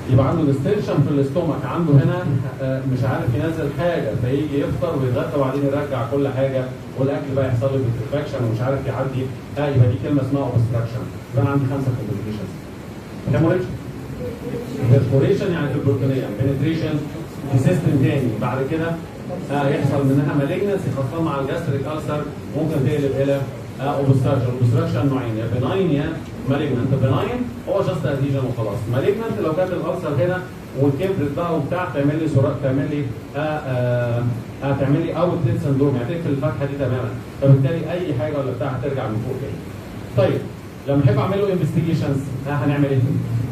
يبقى عنده ديستنشن في الاستومك، عنده هنا مش عارف ينزل حاجه، فيجي يفطر ويتغدى وبعدين يرجع كل حاجه والاكل بقى يحصل له بيترفاكشن ومش عارف يعدي. يبقى دي كلمه اسمها اوبستراكشن. يبقى انا عندي 5 كومبليكيشنز. هيموريدج، بيرفوريشن يعني في البروتينيه، بنتريشن في سيستم تاني، بعد كده يحصل منها مالجنسي خاصه مع الجاستريك ألسر، ممكن تقلب الى اوبستراكشن. اوبستراكشن نوعين، يا بناين يا مالجنانت. بناين هو جاست اديجن وخلاص. مالجنانت لو كانت الألسر هنا وكبرت بقى وبتاع تعمل لي تعمل لي اوتلت سندروم، يعني تقفل الفتحه دي تماما، فبالتالي اي حاجه ولا بتاع هترجع من فوق تاني. طيب لما احب اعمل له انفستيجيشنز هنعمل ايه؟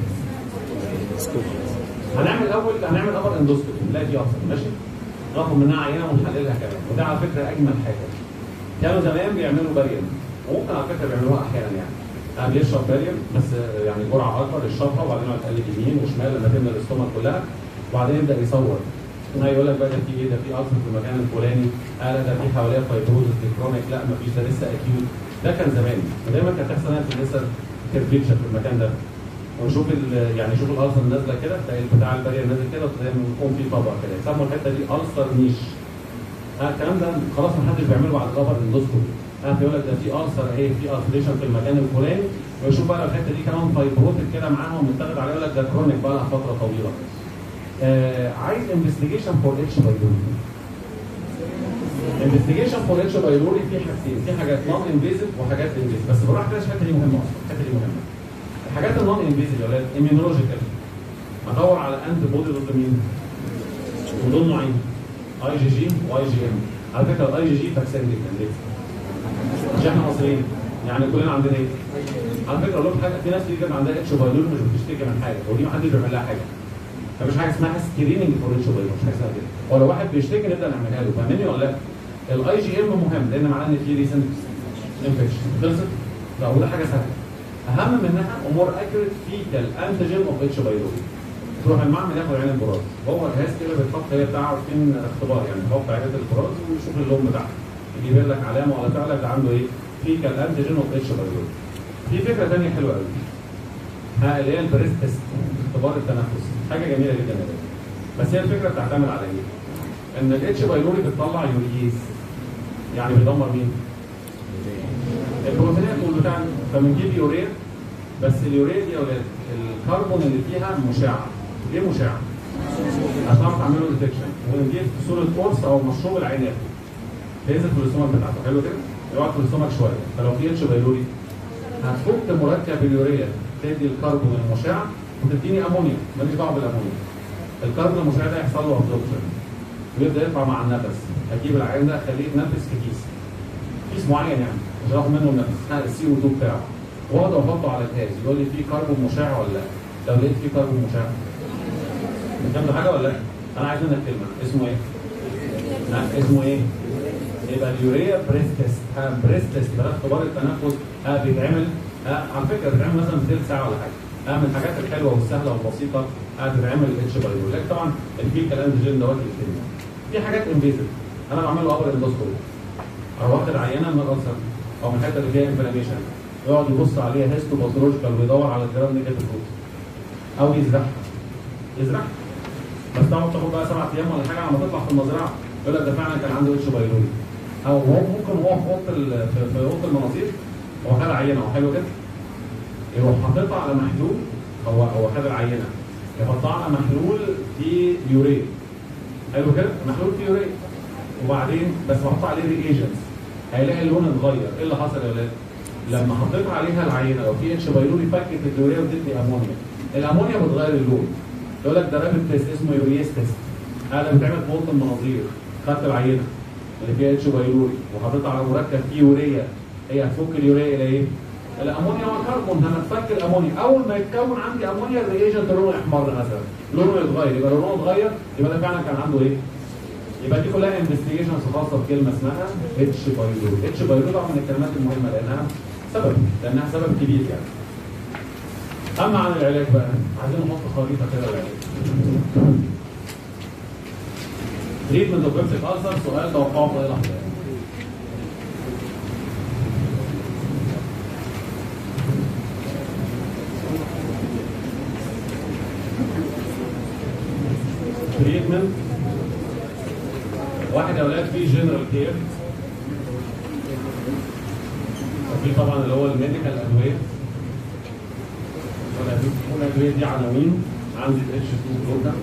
هنعمل ابر اندوسكوبي، نلاقي في ألسر ماشي؟ ناخد منها عينه ونحللها كمان، وده على فكره اجمل حاجه. كانوا زمان بيعملوا بارير، وممكن على فكره بيعملوها احيانا يعني. بيشرب بارير بس يعني جرعه اكبر، يشربها وبعدين يقعد يقلب يمين وشمال لما تملى الاستومك كلها، وبعدين يبدا يصور. يقول لك بقى ده في ايه؟ ده في ألسر في المكان الفلاني، لا ده في حواليه فايبروزس، دي كرونيك، لا ما فيش، ده لسه اكيوت. ده كان زمان، ودايما كانت تحصل في لسه كيرفيتشر في المكان ده. ونشوف يعني شوف الألسر نازله كده، تلاقي بتاع البارير نازل كده، وتلاقي يكون في طبقه كده، يسموا الحته دي ألسر نيش. الكلام ده خلاص ما حدش بيعمله بعد الابر اندوسكوبي. يقول لك ده في ألسر اهي، في ألسريشن في المكان الفلاني، ويشوف بقى الحته دي كمان فايبروتك كده معاهم متاخد عليه، يقول لك ده كرونيك بقى لها فتره طويله. عايز انفستيجيشن فور اتش بايلوري. انفستيجيشن فور اتش بايلوري في حاجتين، في حاجات نون انفيزيف وحاجات انفيزيف، بس بالراحه كده الحته دي مهمه اصلا، الحته دي مهمه. الحاجات النون انفيزيف يا ولاد ايميونولوجيكال، ادور على انتي بودي ضد مين؟ ودول نوعين، اي جي جي واي جي ام. على فكره الاي جي جي فاكسين جدا ليه؟ مش احنا مصريين يعني كلنا عندنا ايه؟ على فكره اقول لكم حاجه، في ناس كتير عندها اتش بايلوري مش بتشتكي من حاجه، ودي ما حدش بيعمل لها حاجه. فمش حاجه اسمها سكريننج فور اتش بايلوري، مش حاجه اسمها كده. ولو واحد بيشتكي نبدا نعملها له، فاهمني ولا لا؟ الاي جي ام مهم لان معناه ان في ريسنت انفكشن، خلصت؟ لا وده حاجه سهله. اهم منها امور اكيوريت فيكال انتيجين اوف اتش بايلوري. تروح المعمل ياخد عين البراز، هو جهاز كده بيتحط، هي بتاع عارفين اختبار يعني، تحط عينه البراز ويشوف اللون بتاعها، يجيب لك علامه ولا فعلا ده عنده ايه؟ فيكال انتيجين اوف اتش بايلوري. في فكره ثانيه حلوه قوي، اللي هي البريست تيست، اختبار التنفس، حاجه جميله جدا جدا. بس هي الفكره بتعتمد على ايه؟ ان الاتش بايلوري بتطلع يوريز، يعني بيدمر مين؟ البروتينات والبتاع، فبنجيب يوريا، بس اليوريا دي يا ولاد الكربون اللي فيها مشعه. ليه مشعه؟ عشان تعرف تعمله ديتكشن، ونجيب في صوره قرص او مشروب العينات تنزل في الاستومك بتاعته، حلو كده؟ يقعد في الاستومك شويه، فلو في اتش بايلوري هتفك مركب اليوريا، تدي الكربون المشع وتديني امونيا، ماليش دعوه بالامونيا. الكربون المشع ده يحصل له ابزوربشن ويبدا يطلع مع النفس، اجيب العيان ده اخليه يتنفس في كيس معين يعني، مش هاخد منه النفس، السي او 2 بتاعه، واقعد احطه على الجهاز يقول لي في كربون مشع ولا لا؟ لو لقيت في كربون مشع فهمت حاجه ولا لا؟ انا عايز منك كلمه، اسمه ايه؟ اسمه ايه؟ يبقى اليوريا بريست تيست. بريست تيست ده اختبار التنفس، بيتعمل على فكره بيتعمل مثلا في ثلث ساعه ولا حاجه. من الحاجات الحلوه والسهله والبسيطه بتتعمل اتش بايلوري، لكن طبعا الفيكال انتيجين دوت الكلمه. في حاجات انفيزيف، انا بعمل له ابر اندوسكوبي، اروح واخد عينه من الالسر او من الحته اللي فيها انفلاميشن، يقعد يبص عليها هيستو باثولوجيكال ويدور على الجرام نيجاتيف روت، او يزرعها بس تقعد تاخد بقى 7 ايام ولا حاجه على ما تطلع في المزرعه يقول لك ده فعلا كان عنده اتش بايلوري. او هو ممكن هو في اوضه المناظير هو خد عينه وحلو كده، يروح حاططها على محلول، هو خد العينه يحطها على محلول فيه يوريا، حلو كده؟ محلول فيه يوريا، وبعدين بس بحط عليه ريجنتس، هيلاقي اللون اتغير. ايه اللي حصل يا ولاد؟ لما حطيت عليها العينه لو في اتش بايلوري فكت اليوريا وادتني امونيا، الامونيا بتغير اللون. يقول لك ده رابد تيست اسمه يورياس تيست، هذا بيتعمل في اوضه المناظير. خدت العينه اللي فيها اتش بايلوري وحطيتها على مركب فيه يوريا، هي هتفك اليوريا الى ايه؟ الامونيا والكربون، هنفك الامونيا، اول ما يتكون عندي امونيا الريجنت لونه يحمر مثلا، لونه يتغير، يبقى لونه اتغير، يبقى ده فعلا كان عنده ايه؟ يبقى دي كلها انفستيجيشنز خاصه بكلمه اسمها اتش بايلوري. اتش بايلوري طبعا من الكلمات المهمه لانها سبب كبير يعني. اما عن العلاج بقى، عايزين نحط خريطه كده للعلاج. تريتمنت اوف بيبسيك ألسر، سؤال توقعه في اي لحظه. تريتمنت. واحد يا اولاد في جنرال كير، وفي طبعا اللي هو الميديكال ادويه. الادويه دي عناوين، عندي الاتش 2 بلوكر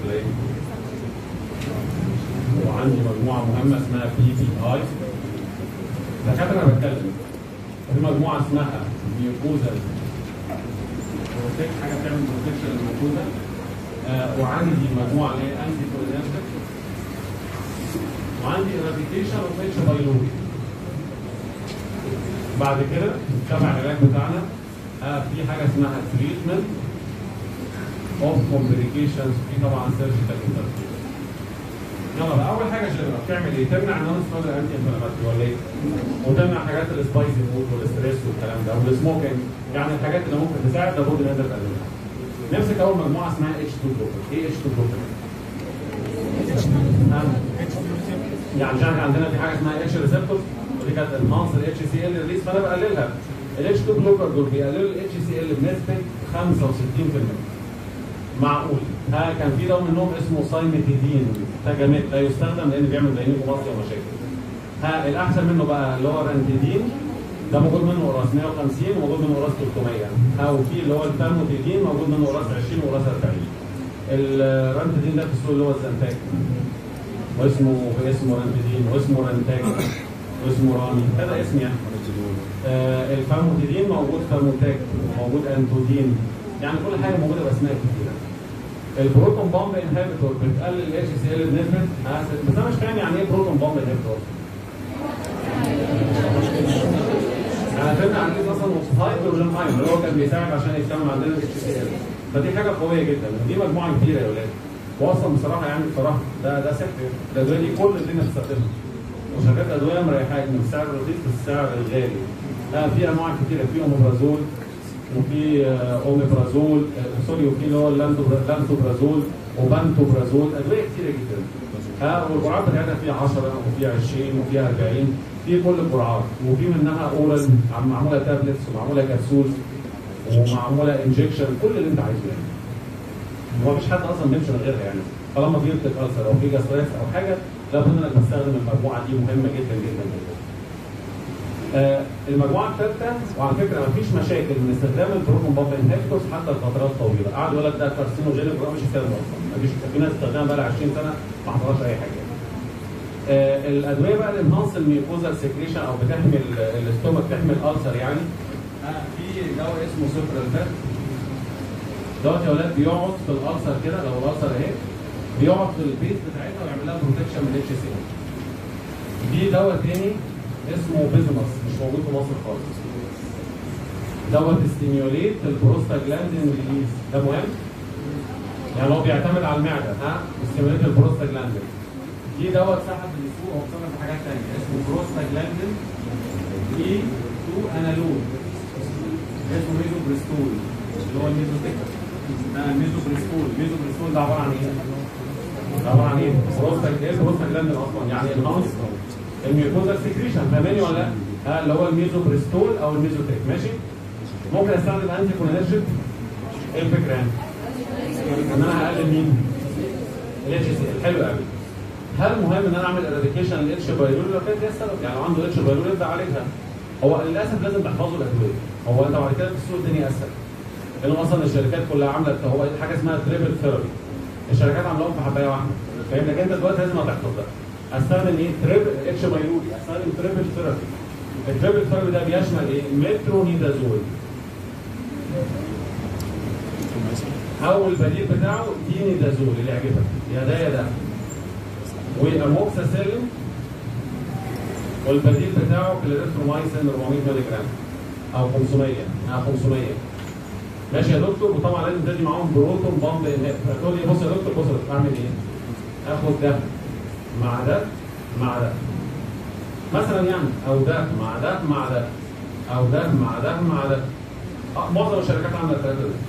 وعندي مجموعه مهمه اسمها بي بي اي. دكاتره انا بتكلم في مجموعه اسمها ميوكوزال بروتكت، حاجه بتعمل بروتكشن للميوكوزا. وعندي مجموعه اللي هي انتي كولينرجيك، وعندي اراديكيشن اوف اتش بايلوري. بعد كده تبع العلاج بتاعنا في حاجه اسمها تريتمنت اوف كومبليكيشنز، في طبعا سيرجيكال انترفيو. يلا بقى اول حاجه جنرال بتعمل ايه؟ تمنع نون ستيرويد انتي انفلاماتوري ولا ايه؟ وتمنع حاجات السبايسي فود والستريس والكلام ده والسموكينج، يعني الحاجات اللي ممكن تساعد لابد نقدر نقللها. نمسك اول مجموعه اسمها اتش 2 بلوكر. ايه اتش 2 بلوكر؟ يعني احنا عندنا في حاجه اسمها اتش ريسبتورز، ودي كانت انهانس الاتش سي ال ريليس، فانا بقللها. الاتش 2 بلوكر دول بيقللوا الاتش سي ال بنسبه 65%. معقول. كان في دواء منهم اسمه سايمتيدين تاجاميت، لا يستخدم لان بيعمل داينيكوماسيا ومشاكل. الاحسن منه بقى اللي هو رانتيدين، ده موجود منه قراص 150 وموجود منه قراص 300. وفي اللي هو الفاموتيدين موجود منه قراص 20 وقراص 40. الرانتيدين ده في السوق اللي هو الزنتاج، واسمه رانتيدين، واسمه رانتاج، واسمه رامي، هذا اسم يعني. الفاموتيدين موجود فاموتاك، وموجود انتودين، يعني كل حاجه موجوده باسماء كتيره. البروتون بامب انهبيتور بتقلل الاتش سي ال بنسبه، بس انا مش فاهم يعني ايه بروتون بامب انهبيتور. انا فهمت عن كده اصلا هيدروجين ايون اللي هو كان بيساعد عشان يتكون عندنا الاتش سي ال، فدي حاجه قويه جدا. دي مجموعه كبيره يا ولاد، واصلا بصراحه يعني بصراحه ده سحر. الادويه دي كل الدنيا بتستخدمها، وشركات ادويه مريحاك من السعر الرخيص للسعر الغالي. في انواع كتيره، في اوميبرازول وفي اوميبرازول سوري، وفي اللي هو لانتوبرازول وبانتوبرازول، ادويه كتيره جدا. والجرعات بتاعتها في 10 وفي 20 وفي 40، في كل الجرعات، وفي منها اورال معموله تابلتس ومعموله كبسول ومعموله انجكشن، كل اللي انت عايزه يعني. هو مفيش حد اصلا بيمشي من غيرها يعني، طالما في ارتكالسر او في جاستريس او حاجه لابد انك تستخدم المجموعه دي، مهمه جدا جدا جدا. المجموعه الثالثه، وعلى فكره مفيش مشاكل من استخدام البروتون بامب انهبيتورز حتى لفترات طويله. قعد يقول لك ده كارسينوجينيك، مش الكلام اصلا، مفيش. في ناس استخدمها بقى لها 20 سنه ما حصلهاش اي حاجه. الادويه بقى اللي انهانس الميوكوزال سكريشن او بتحمي الاستومك، تحمي الالسر يعني. في دواء اسمه سوبرالفات، دوت يا ولاد بيقعد في الالسر كده، لو الالسر اهي بيقعد في البيت بتاعتها ويعمل لها بروتكشن من الاتش سي. في دواء تاني اسمه بيزمس، مش موجود في مصر خالص. دوت ستيميوليت البروستاجلاندين ريليز، ده مهم. يعني هو بيعتمد على المعده، ستيميوليت البروستاجلاندين. في دواء اتسحب من السوق، هو اتسحب في حاجات ثانيه اسمه بروستاجلاندين اي 2 انالول، اسمه ميزوبريستول اللي هو الميزوتيك. ميزوبريستول ده عباره عن ايه؟ عباره عن ايه؟ بروستاجلاندين اصلا يعني انهانس الميوكوزال سكريشن، فاهماني ولا لا؟ اللي هو الميزوبريستول او الميزوتيك، ماشي؟ ممكن استخدم انتي كولينرجيك. ايه الفكره يعني؟ ان انا هقلل مين؟ الاتش سي ال. حلو قوي. هل مهم ان انا اعمل اراديكيشن للاتش بايلوري؟ لو كانت هي السبب، يعني لو عنده اتش بايلوري يبدا عليها. هو للاسف لازم تحفظوا الادويه. هو انت بعد كده في السوق الدنيا اسهل. لانه اصلا الشركات كلها عامله هو حاجه اسمها تريبل ثيرابي. الشركات عاملاهم في حبايه واحده. فاهم؟ لكن انت دلوقتي لازم تحفظ ده. استخدم ايه؟ تريبل اتش بايلوري، استخدم تريبل ثيرابي. التريبل ثيرابي ده بيشمل ايه؟ مترونيدازول. او البديل بتاعه دينيدازول اللي يعجبك، يا ده يا ده. واموكساسيلين، والبديل بتاعه كليريثرومايسين 400 مللي جرام او 500. ماشي يا دكتور. وطبعا لازم تدي معاهم بروتون بامب انهبيتور. تقول لي بص يا دكتور، بص اعمل ايه؟ اخد ده مع ده مع ده مثلا يعني، او ده مع ده مع ده، او ده مع ده مع ده. معظم الشركات عامله الثلاثه دول.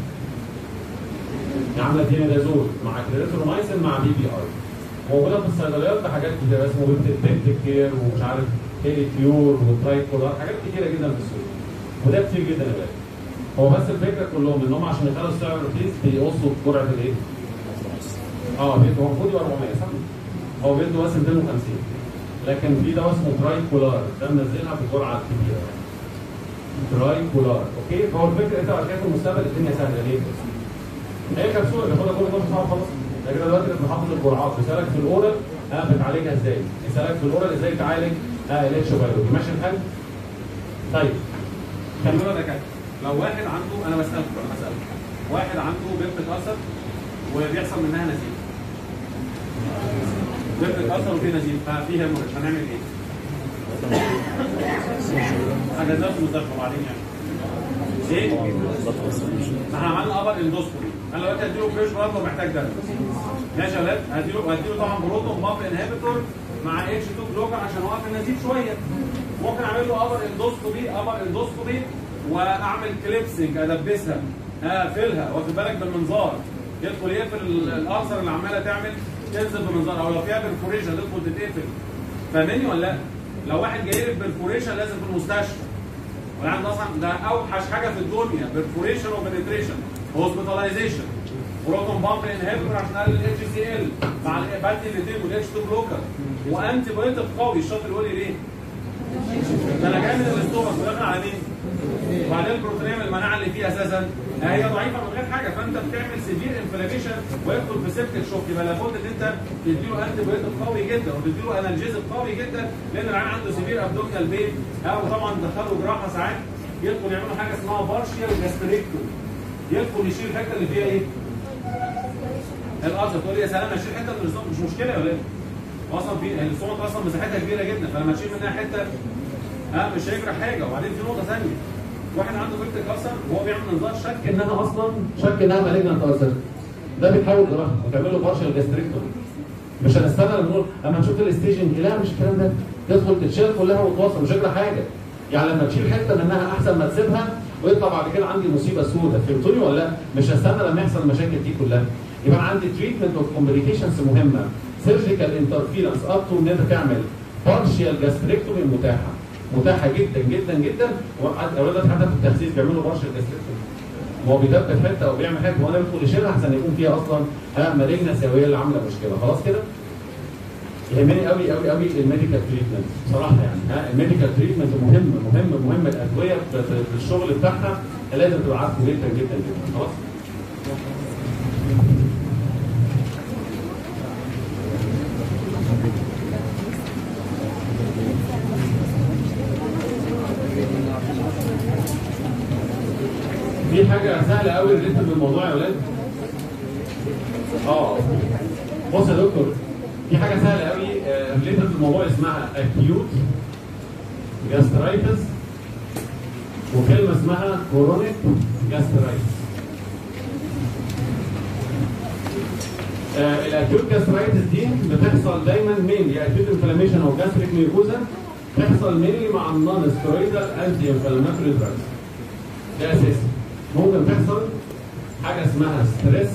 عامله دينيدازول مع كليريثرومايسين مع بي بي اي. موجوده في الصيدليات بحاجات كتير، اسمه بيبتيك كير ومش عارف هيلي كيور وترايكولار، حاجات كتيره جدا في السوق. وده كتير جدا يا باشا. هو بس الفكره كلهم ان هم عشان يخلوا السعر رخيص بيقصوا جرعه الايه؟ بيدو هو المفروض يبقى 400 صح؟ هو بيدو بس 250 لكن في دواء اسمه تراي كولار ده منزلها بجرعه كبيره يعني. تراي كولار اوكي. فهو الفكره انت بعد كده في المستقبل الدنيا سهله ليه؟ هي كبسوله بياخدها كل فتره صعب خلاص. لكن دلوقتي انت حافظ الجرعات بيسالك في الاورال بتعالجها ازاي؟ يسالك في الاورال ازاي تعالج الاتش بايولوجي ماشي الحال؟ طيب خلونا دكاتره لو واحد عنده انا بسالكم واحد عنده بيبتيك ألسر وبيحصل منها نزيف. بيبتيك ألسر وفي نزيف ففي هيموريدج هنعمل ايه؟ حجزناه في المستشفى وبعدين يعني ايه؟ احنا عملنا ابر اندوسكوبي. انا دلوقتي هديله فريش بلاد لو محتاج دم. ماشي يا ولاد هديله طبعا بروتون بامب انهبيتور مع اتش 2 بلوكر عشان اوقف النزيف شويه. ممكن اعمل له ابر اندوسكوبي واعمل كليبسنج ادبسها اقفلها واخد بالك بالمنظار يدخل يقفل الالسر اللي عماله تعمل تنزل بالمنظار او لو فيها برفوريشن تدخل تتقفل. فاهمني ولا لا؟ لو واحد جاي لي برفوريشن لازم في المستشفى. والعيان اصلا ده اوحش حاجه في الدنيا برفوريشن وبنتريشن هوسبيتاليزيشن. بروتون بامب انهبيتور عشان اقلل الاتش سي ال مع بدي الاثنين والاتش 2 بلوكر وانتي بايوتيك قوي. الشاطر يقول لي ليه؟ ده انا جاي من الاستومك وداخل على مين؟ وبعدين البروتينيه المناعه اللي فيه اساسا هي ضعيفه من غير حاجه فانت بتعمل سيفير انفلاميشن ويدخل في سيبتك شوك. يبقى لابد ان انت تديله انتي بايوتيك قوي جدا وتديله انالجيزك قوي جدا لان العيان عنده سيفير ابدومينال بين او طبعا دخلوا جراحه ساعات يدخل يعملوا حاجه اسمها بارشيال جاستريكتومي. يدخل يشيل الحته اللي فيها ايه؟ الألسر. تقول لي يا سلام اشيل حته من الاسطومه مش مشكله يا ولاد. اصلا في الاسطومه اصلا مساحتها كبيره جدا فلما تشيل منها حته مش هيجرى حاجه. وبعدين في نقطه ثانيه واحد عنده بيبتيك ألسر وهو بيعمل منظار شك انها مالجنت ألسر ده بيتحول جراحه وتعمل له بارشال جاستريكتومي. مش هنستنى لما نقول اما نشوف الستيجنج لا مش الكلام ده تدخل تتشال كلها وتوصل مش هيجرى حاجه. يعني لما تشيل حته منها احسن ما تسيبها ويطلع بعد كده عندي مصيبه سوداء. فهمتوني ولا لا؟ مش هستنى لما يحصل المشاكل دي كلها. يبقى عندي تريتمنت اوف كومبليكيشنز مهمه سيرجيكال انترفيرنس اب تو ان انت تعمل بارشال جاستريكتومي متاحه جدا جدا جدا. اولاد حتى في التخسيس بيعملوا بارشال جاستريكتومي. هو بيدبس حته او بيعمل حته وانا بدخل يشيلها احسن يكون فيها اصلا مالجنس هي اللي عامله مشكله. خلاص كده؟ يهمني قوي قوي قوي الميديكال تريتمنت بصراحه يعني الميديكال تريتمنت مهم الادويه في الشغل بتاعها لازم تبقى عارفه جدا جدا جدا. خلاص؟ في حاجه سهله قوي ريليتد بالموضوع يا ولاد. بص يا دكتور في حاجه سهله قوي ريليتد بالموضوع اسمها اكيوت جاسترايتس وكلمه اسمها كورونيك جاسترايتس. الاكيوت جاسترايتس دي بتحصل دايما يا اكيوت انفلاميشن او جاستريك ميوكوزا تحصل مينلي مع النون ستيرويدال انتي انفلاماتوري دراجز. ده اساسي. ممكن تحصل حاجه اسمها ستريس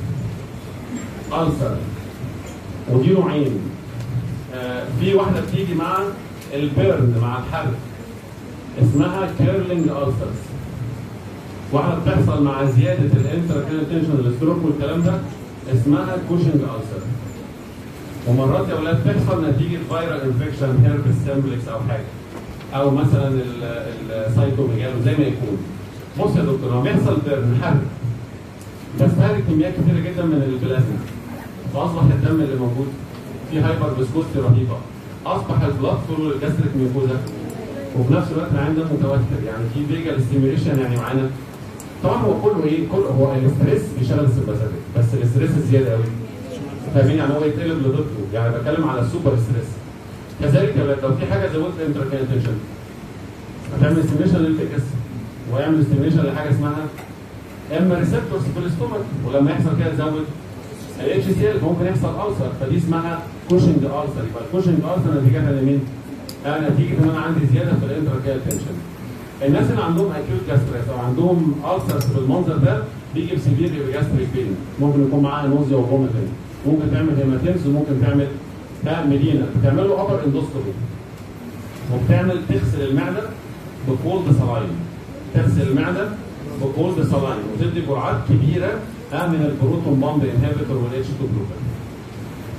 ألسر ودي نوعين. في واحده بتيجي مع البيرن مع الحرق اسمها كيرلينج ألسرز. واحده بتحصل مع زياده الانتراكرينال تنشن الستروك والكلام ده اسمها كوشنج ألسر. ومرات يا اولاد بتحصل نتيجه فيرال انفكشن هيربس سيمبلكس او حاجه او مثلا السايتوميجالو زي ما يكون. بص يا دكتور لما بيحصل بيرن حرق بيستهلك كميات كثيره جدا من البلازما فاصبح الدم اللي موجود فيه هايبر فيسكوستي رهيبه. اصبح البلاد فلو للجاستريك ميوكوزا وفي نفس الوقت العين ده متوتر يعني في فيجال ستيميوليشن يعني معانا. طبعا هو كله كله هو الاستريس بيشغل السمباثيك بس الاستريس الزياده قوي فاهمين يعني هو يتقلب لضده يعني بتكلم على السوبر ستريس. كذلك لو في حاجه زودت انتراكرينال تنشن هتعمل ستيميوليشن للفيكس ويعمل ستيميوليشن لحاجه اسمها ريسبتورز في الاستومك ولما يحصل كده يزود الاتش سي ال ممكن يحصل ألسر فدي اسمها كوشنج ألسر. يبقى الكوشنج ألسر نتيجتها لمين؟ نتيجه ان انا عندي زياده في الانتراكرينال تنشن. الناس اللي عندهم اكيوت جاستريس او عندهم ألسرز بالمنظر ده بيجي بسيفير جاستريك بين ممكن يكون معاها نوزيا وفوميتنج ممكن تعمل هيماتيمس وممكن تعمل ميدينا. بتعمل له ابر اندوسكوبي وبتعمل تغسل المعده بكولد سلاين. تغسل المعده بكولد سلاين وتدي جرعات كبيره من البروتون بامب انهبيتور والاتش 2 بلوكر.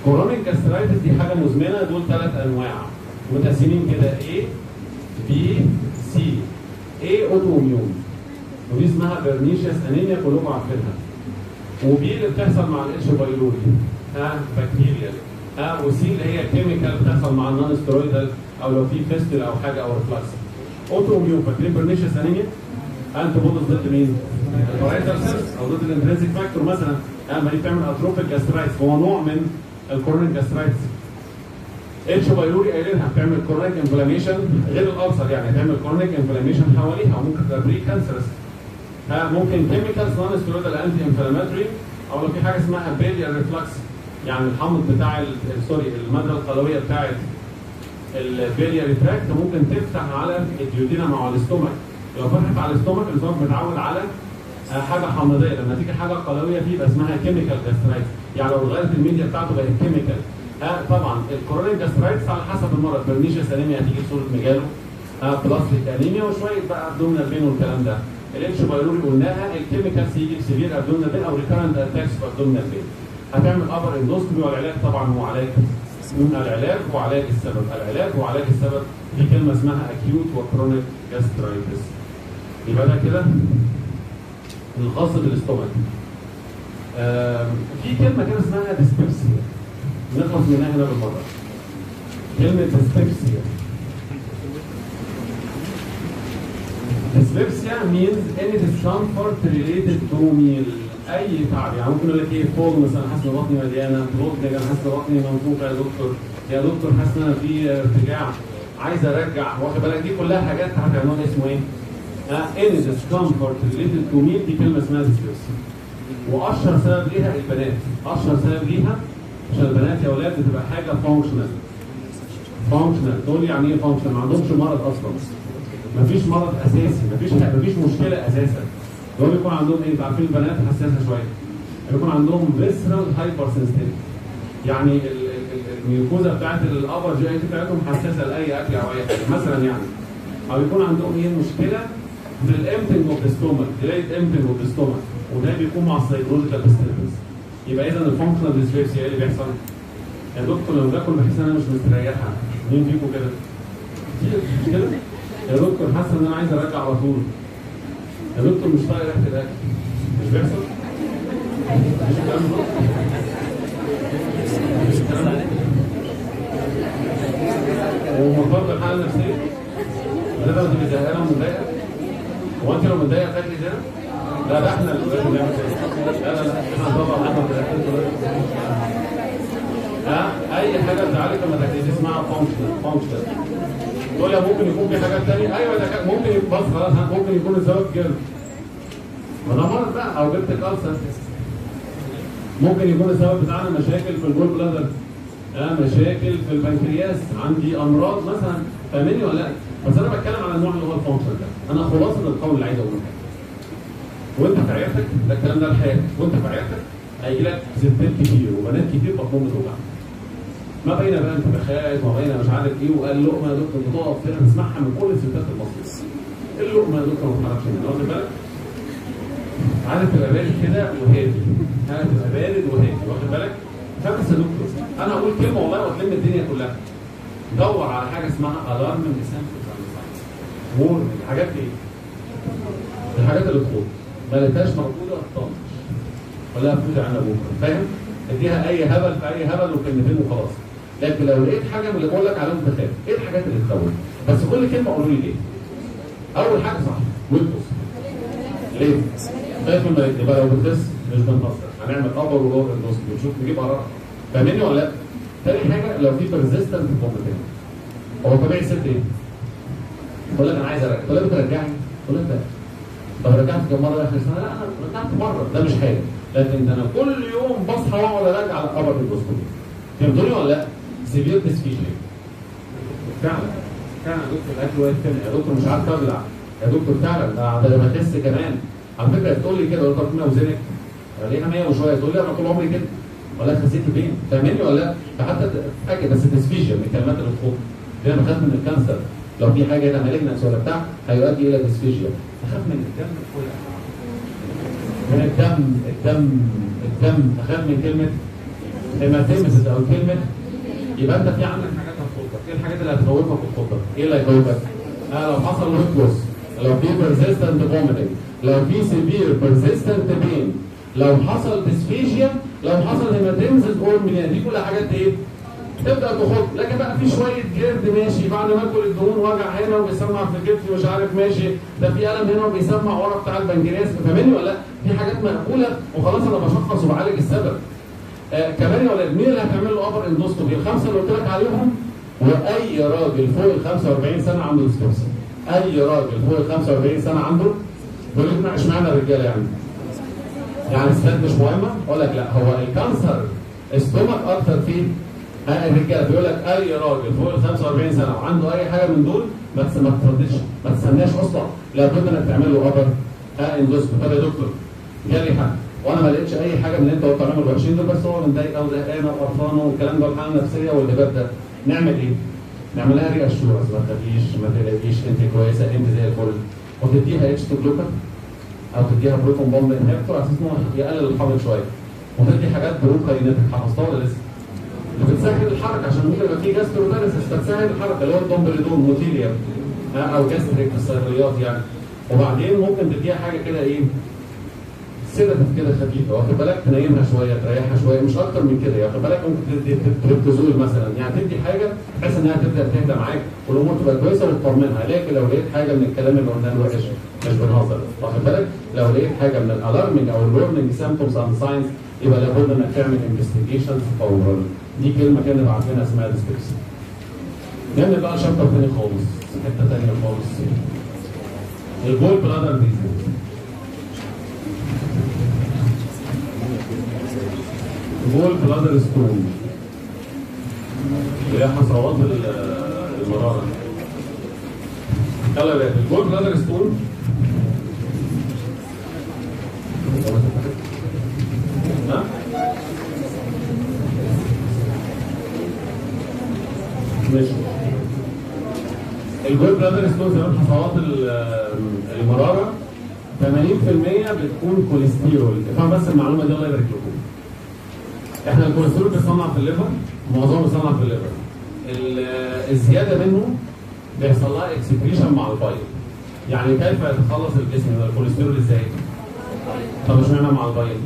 كورونيك جاسترايتس دي حاجه مزمنه، دول 3 انواع متقسمين كده A B C. A اوتو اميون ودي اسمها بيرنيشيس انيميا كلكم عارفينها. وبي اللي بتحصل مع الاتش بايلوري بكتيريال. وسي اللي هي كيميكال بتحصل مع النون ستيرويدال او لو في فيستل او حاجه او ريفلكس. اوتو اميون فاكرين بيرنيشيس انيميا؟ انت بودز ضد مين؟ البرايتال سيلز او ضد الانترنسيك فاكتور مثلا. ما دي بتعمل اتروفيك جاسترايتس، هو نوع من الكورونيك جاسترايتس. اتش بايلوري قايلينها بتعمل كورونيك انفلاميشن غير الالسر، يعني هتعمل كورونيك انفلاميشن حواليها وممكن تبقى بري كانسرس. ممكن كيميكالز نون ستيرويدال انتي انفلاماتوري، او لو في حاجه اسمها بيليال ريفلكس، يعني الحمض بتاع الماده القلويه بتاعت البيلياري تراكت ممكن تفتح على الديودينم او على الاستومك. لو فتحت على الاستومك متعود على حاجه حامضيه، لما تيجي حاجه قلويه فيه يبقى اسمها كيميكال جاسترايتس، يعني لو اتغيرت الميديا بتاعته بقت كيميكال. طبعا الكورونيك جاسترايتس على حسب المرض، بيرنيشيس انيميا هتيجي بصوره ميجالو بلاستيك انيميا وشويه بقى ابدومينال بين والكلام ده. الاتش بايلوري قلناها، الكيميكالز يجي بسيفير ابدومينال بين او ريكارنت اتاكس في ابدومينال بين. هتعمل ابر اندوسكوبي، والعلاج طبعا هو علاج العلاج وعلاج السبب، العلاج وعلاج السبب دي كلمه اسمها اكيوت وكرونيك جاسترايتس. يبقى ده كده الخاص بالاستومك. في كلمه كده اسمها ديسبيبسيا، نخلص منها هنا بالمره. كلمه ديسبيبسيا. Dyspepsia means any discomfort related to meal. اي تعب، يعني ممكن يقول لك ايه فول مثلا، حاسس ان بطني مليانه، بلوك انا حاسس ان بطني منفوخه يا دكتور حاسس ان انا في ارتجاع عايز ارجع، واخد بالك؟ دي كلها حاجات تحت عنوان اسمه ايه؟ any discomfort related to meal، دي كلمه اسمها dyspepsia. واشهر سبب ليها البنات، اشهر سبب ليها عشان البنات يا اولاد بتبقى حاجه فانكشنال. دول يعني ايه فانكشنال؟ ما عندهمش مرض اصلا، مفيش مرض اساسي، مفيش مشكله اساسا. دول بيكون عندهم ايه؟ عارفين البنات حساسه شويه، بيكون عندهم فيسرال هايبر سنسيتيف، يعني الميوكوزا بتاعت الابر جي اي تي بتاعتهم حساسه لاي اكل او اي حاجه مثلا، يعني او يكون عندهم ايه مشكله في الامتنج اوف ذا ستومك، ديلايت امتنج اوف ذا ستومك، وده بيكون مع السايكولوجيكال ديستربنس. يبقى اذا الفانكشنال ديسبيبسيا ايه اللي بيحصل؟ يا دكتور لما باكل بحس ان انا مش مستريحه. مين فيكم كده؟ كتير مش كده؟ يا دكتور حاسس ان انا عايز ارجع على طول. يا دكتور مش طايق ريحه الاكل. مش بيحصل؟ مش الكلام ده؟ مش الكلام ده؟ ومرتبط بالحاله النفسيه؟ ولا انت زهقانه ومتضايقه؟ هو انت لو متضايقه تاكلي زي لا ده احنا اللي لازم نعمل كده. لا احنا هنطلع حاجه في الاكل. اي حاجه تزعلك لما تاكلي اسمها فانكشنال. تقول لي ممكن يكون في حاجات ثانيه، ايوه ده ممكن يبقى بس خلاص ممكن يكون السبب جلد. ما ده مرض بقى، او جبت كالسر. ممكن يكون السبب بتاعنا مشاكل في الجول بلادر، مشاكل في البنكرياس، عندي امراض مثلا، فاهمني ولا لا؟ بس انا بتكلم على النوع اللي هو الفانكشن ده. انا خلاصه القول اللي عايز اقوله حاجه. وانت في عيادتك ده الكلام ده الحياه، وانت في عيادتك هيجي لك ستات كتير وبنات كتير بطنهم بتوجع. ما بين بقى انت بخايف، ما بين مش عارف ايه، وقال لقمه يا دكتور بتقف فيها نسمعها من كل الستات المصريه. اللقمه يا دكتور ما تتحركش منها، واخد بالك؟ عايزك تبقى بارد كده وهادي، عايزك تبقى بارد وهادي، واخد بالك؟ فبس يا دكتور انا اقول كلمه والله واتلم الدنيا كلها. دور على حاجه اسمها الارمنج سامبلز. مور الحاجات دي الحاجات اللي تخوض ما لقيتهاش موجوده طنش ولا فوز عنها بكره، فاهم؟ اديها اي هبل في اي هبل وكلمتين وخلاص. لكن لو لقيت حاجه من اللي بقول لك عليهم تخاف، ايه الحاجات اللي تخوف؟ بس كل كلمه قولوا لي ليه. اول حاجه صح ويبص ليه؟ خايف من المريض، يبقى لو بتخس مش بنهزر، هنعمل ابر ولور اندوسكوبي ونشوف نجيب قرار. فاهمني ولا لا؟ تاني حاجه لو في برزيستنت فوميتنج، هو طبيعي الست ايه؟ تقول لك انا عايز ارجع، تقول لك بترجعني؟ تقول لك لا. طب رجعت كم مره اخر سنه؟ لا انا رجعت مره، ده مش حاجه، لكن انا كل يوم بصحى واقعد ارجع على الابر اندوسكوبي. فهمتوني ولا لا؟ سيفير ديسفيجيا. فعلا يا دكتور الاكل واقف تاني، يا دكتور مش عارف ابلع، يا دكتور فعلا ده لما اخس كمان. على فكره تقول لي كده، قلت لك 100 وزنك ليها 100 وشويه، تقول لي انا طول عمري كده، ولا خسيت فين؟ فاهمني ولا لا؟ فحتى تتاكد بس ديسفيجيا من الكلمات اللي تخوض. انا بخاف من الكانسر، لو في حاجه هنا مالجنس ولا بتاع هيؤدي الى ديسفيجيا. اخاف من الدم كل حاجه. من الدم، اخاف من كلمه هيماتيمسيس او كلمه، يبقى انت في عندك حاجات هتخضك. ايه الحاجات اللي هتخوفك وتخضك؟ ايه اللي هيخوفك؟ لو حصل ويت لوس، لو في بيرزيستنت فوميتنج، لو في سيفير بيرزيستنت بين، لو حصل ديسفيجيا، لو حصل هيماتيمسيس اورمينيا، دي كلها حاجات ايه؟ تبدا تخض. لكن بقى في شويه جرد ماشي بعد ما اكل الدهون، وجع هنا وبيسمع في كتفي مش عارف ماشي، ده في الم هنا وبيسمع ورا بتاع البنكرياس، فاهمني ولا لا؟ في حاجات مقبوله وخلاص انا بشخص وبعالج السبب. كمان يا ولاد مين اللي هتعمل له ابر اندوسكوبي؟ الخمسه اللي قلت لك عليهم، واي راجل فوق ال 45 سنه عنده ديسبيبسي. اي راجل فوق ال 45 سنه عنده، بيقول لك اشمعنى الرجاله يعني الستات مش مهمه؟ اقول لك لا، هو الكانسر استومك اكتر فيه الرجاله. بيقول لك اي راجل فوق ال 45 سنه وعنده اي حاجه من دول ما تردش، ما تستناش اصلا، لابد انك تعمل له ابر اندوسكوبي. طب يا دكتور جالي حد وانا ما لقيتش اي حاجه من اللي انت قلت عليهم الوحشين دول، بس هو متضايق او زهقان او قرفان والكلام ده والحاله النفسيه والهباب ده، نعمل ايه؟ نعمل لها ري اشورنس، ما تخافيش ما تقلقيش انت كويسه انت زي الفل، وتديها اتش 2 جلوكر او تديها بروتون بومب انهبيتور على اساس انه يقلل الحمض شويه، وتدي حاجات بروكاينيتك. حفظتها ولا لسه؟ بتسهل الحركه عشان ممكن يبقى في جاستروداريسس، فتسهل الحركه اللي هو الدومبريدون موتيليا او جاستريك في الصيدليات يعني. وبعدين ممكن تديها حاجه كده ايه؟ سيداتيف كده خفيفه، واخد بالك؟ تنيمها شويه تريحها شويه، مش اكتر من كده، واخد بالك؟ ممكن تدي تريبتازول مثلا، يعني تدي حاجه بحيث انها تبدا تهدى معاك والامور تبقى كويسه وتطمنها. لكن لو لقيت حاجه من الكلام اللي قلناه الوحش مش بنهزر، واخد بالك؟ لو لقيت حاجه من الالارمنج او الورنينج سيمبتومز اند ساينز يبقى لابد انك تعمل انفستيجيشن فورا. دي كلمه كانت عارفينها اسمها ديسبيبسي. نعمل بقى شابتر ثاني خالص، حته ثانيه خالص، الجول بلادر ديزيز. جول بلادر ستون اللي هي حصوات المراره. يلا يا باشا، الجول بلادر ستون ماشي. الجول بلادر ستون زي ما حصوات المراره 80% بتكون كوليسترول. افهم بس المعلومه دي الله يبارك لكم. احنا الكوليسترول بيصنع في الليفر، معظمه بيصنع في الليفر. الزياده منه بيحصل لها اكسكريشن مع البايل. يعني كيف يتخلص الجسم من الكوليسترول ازاي؟ طب اشمعنى مع البايل؟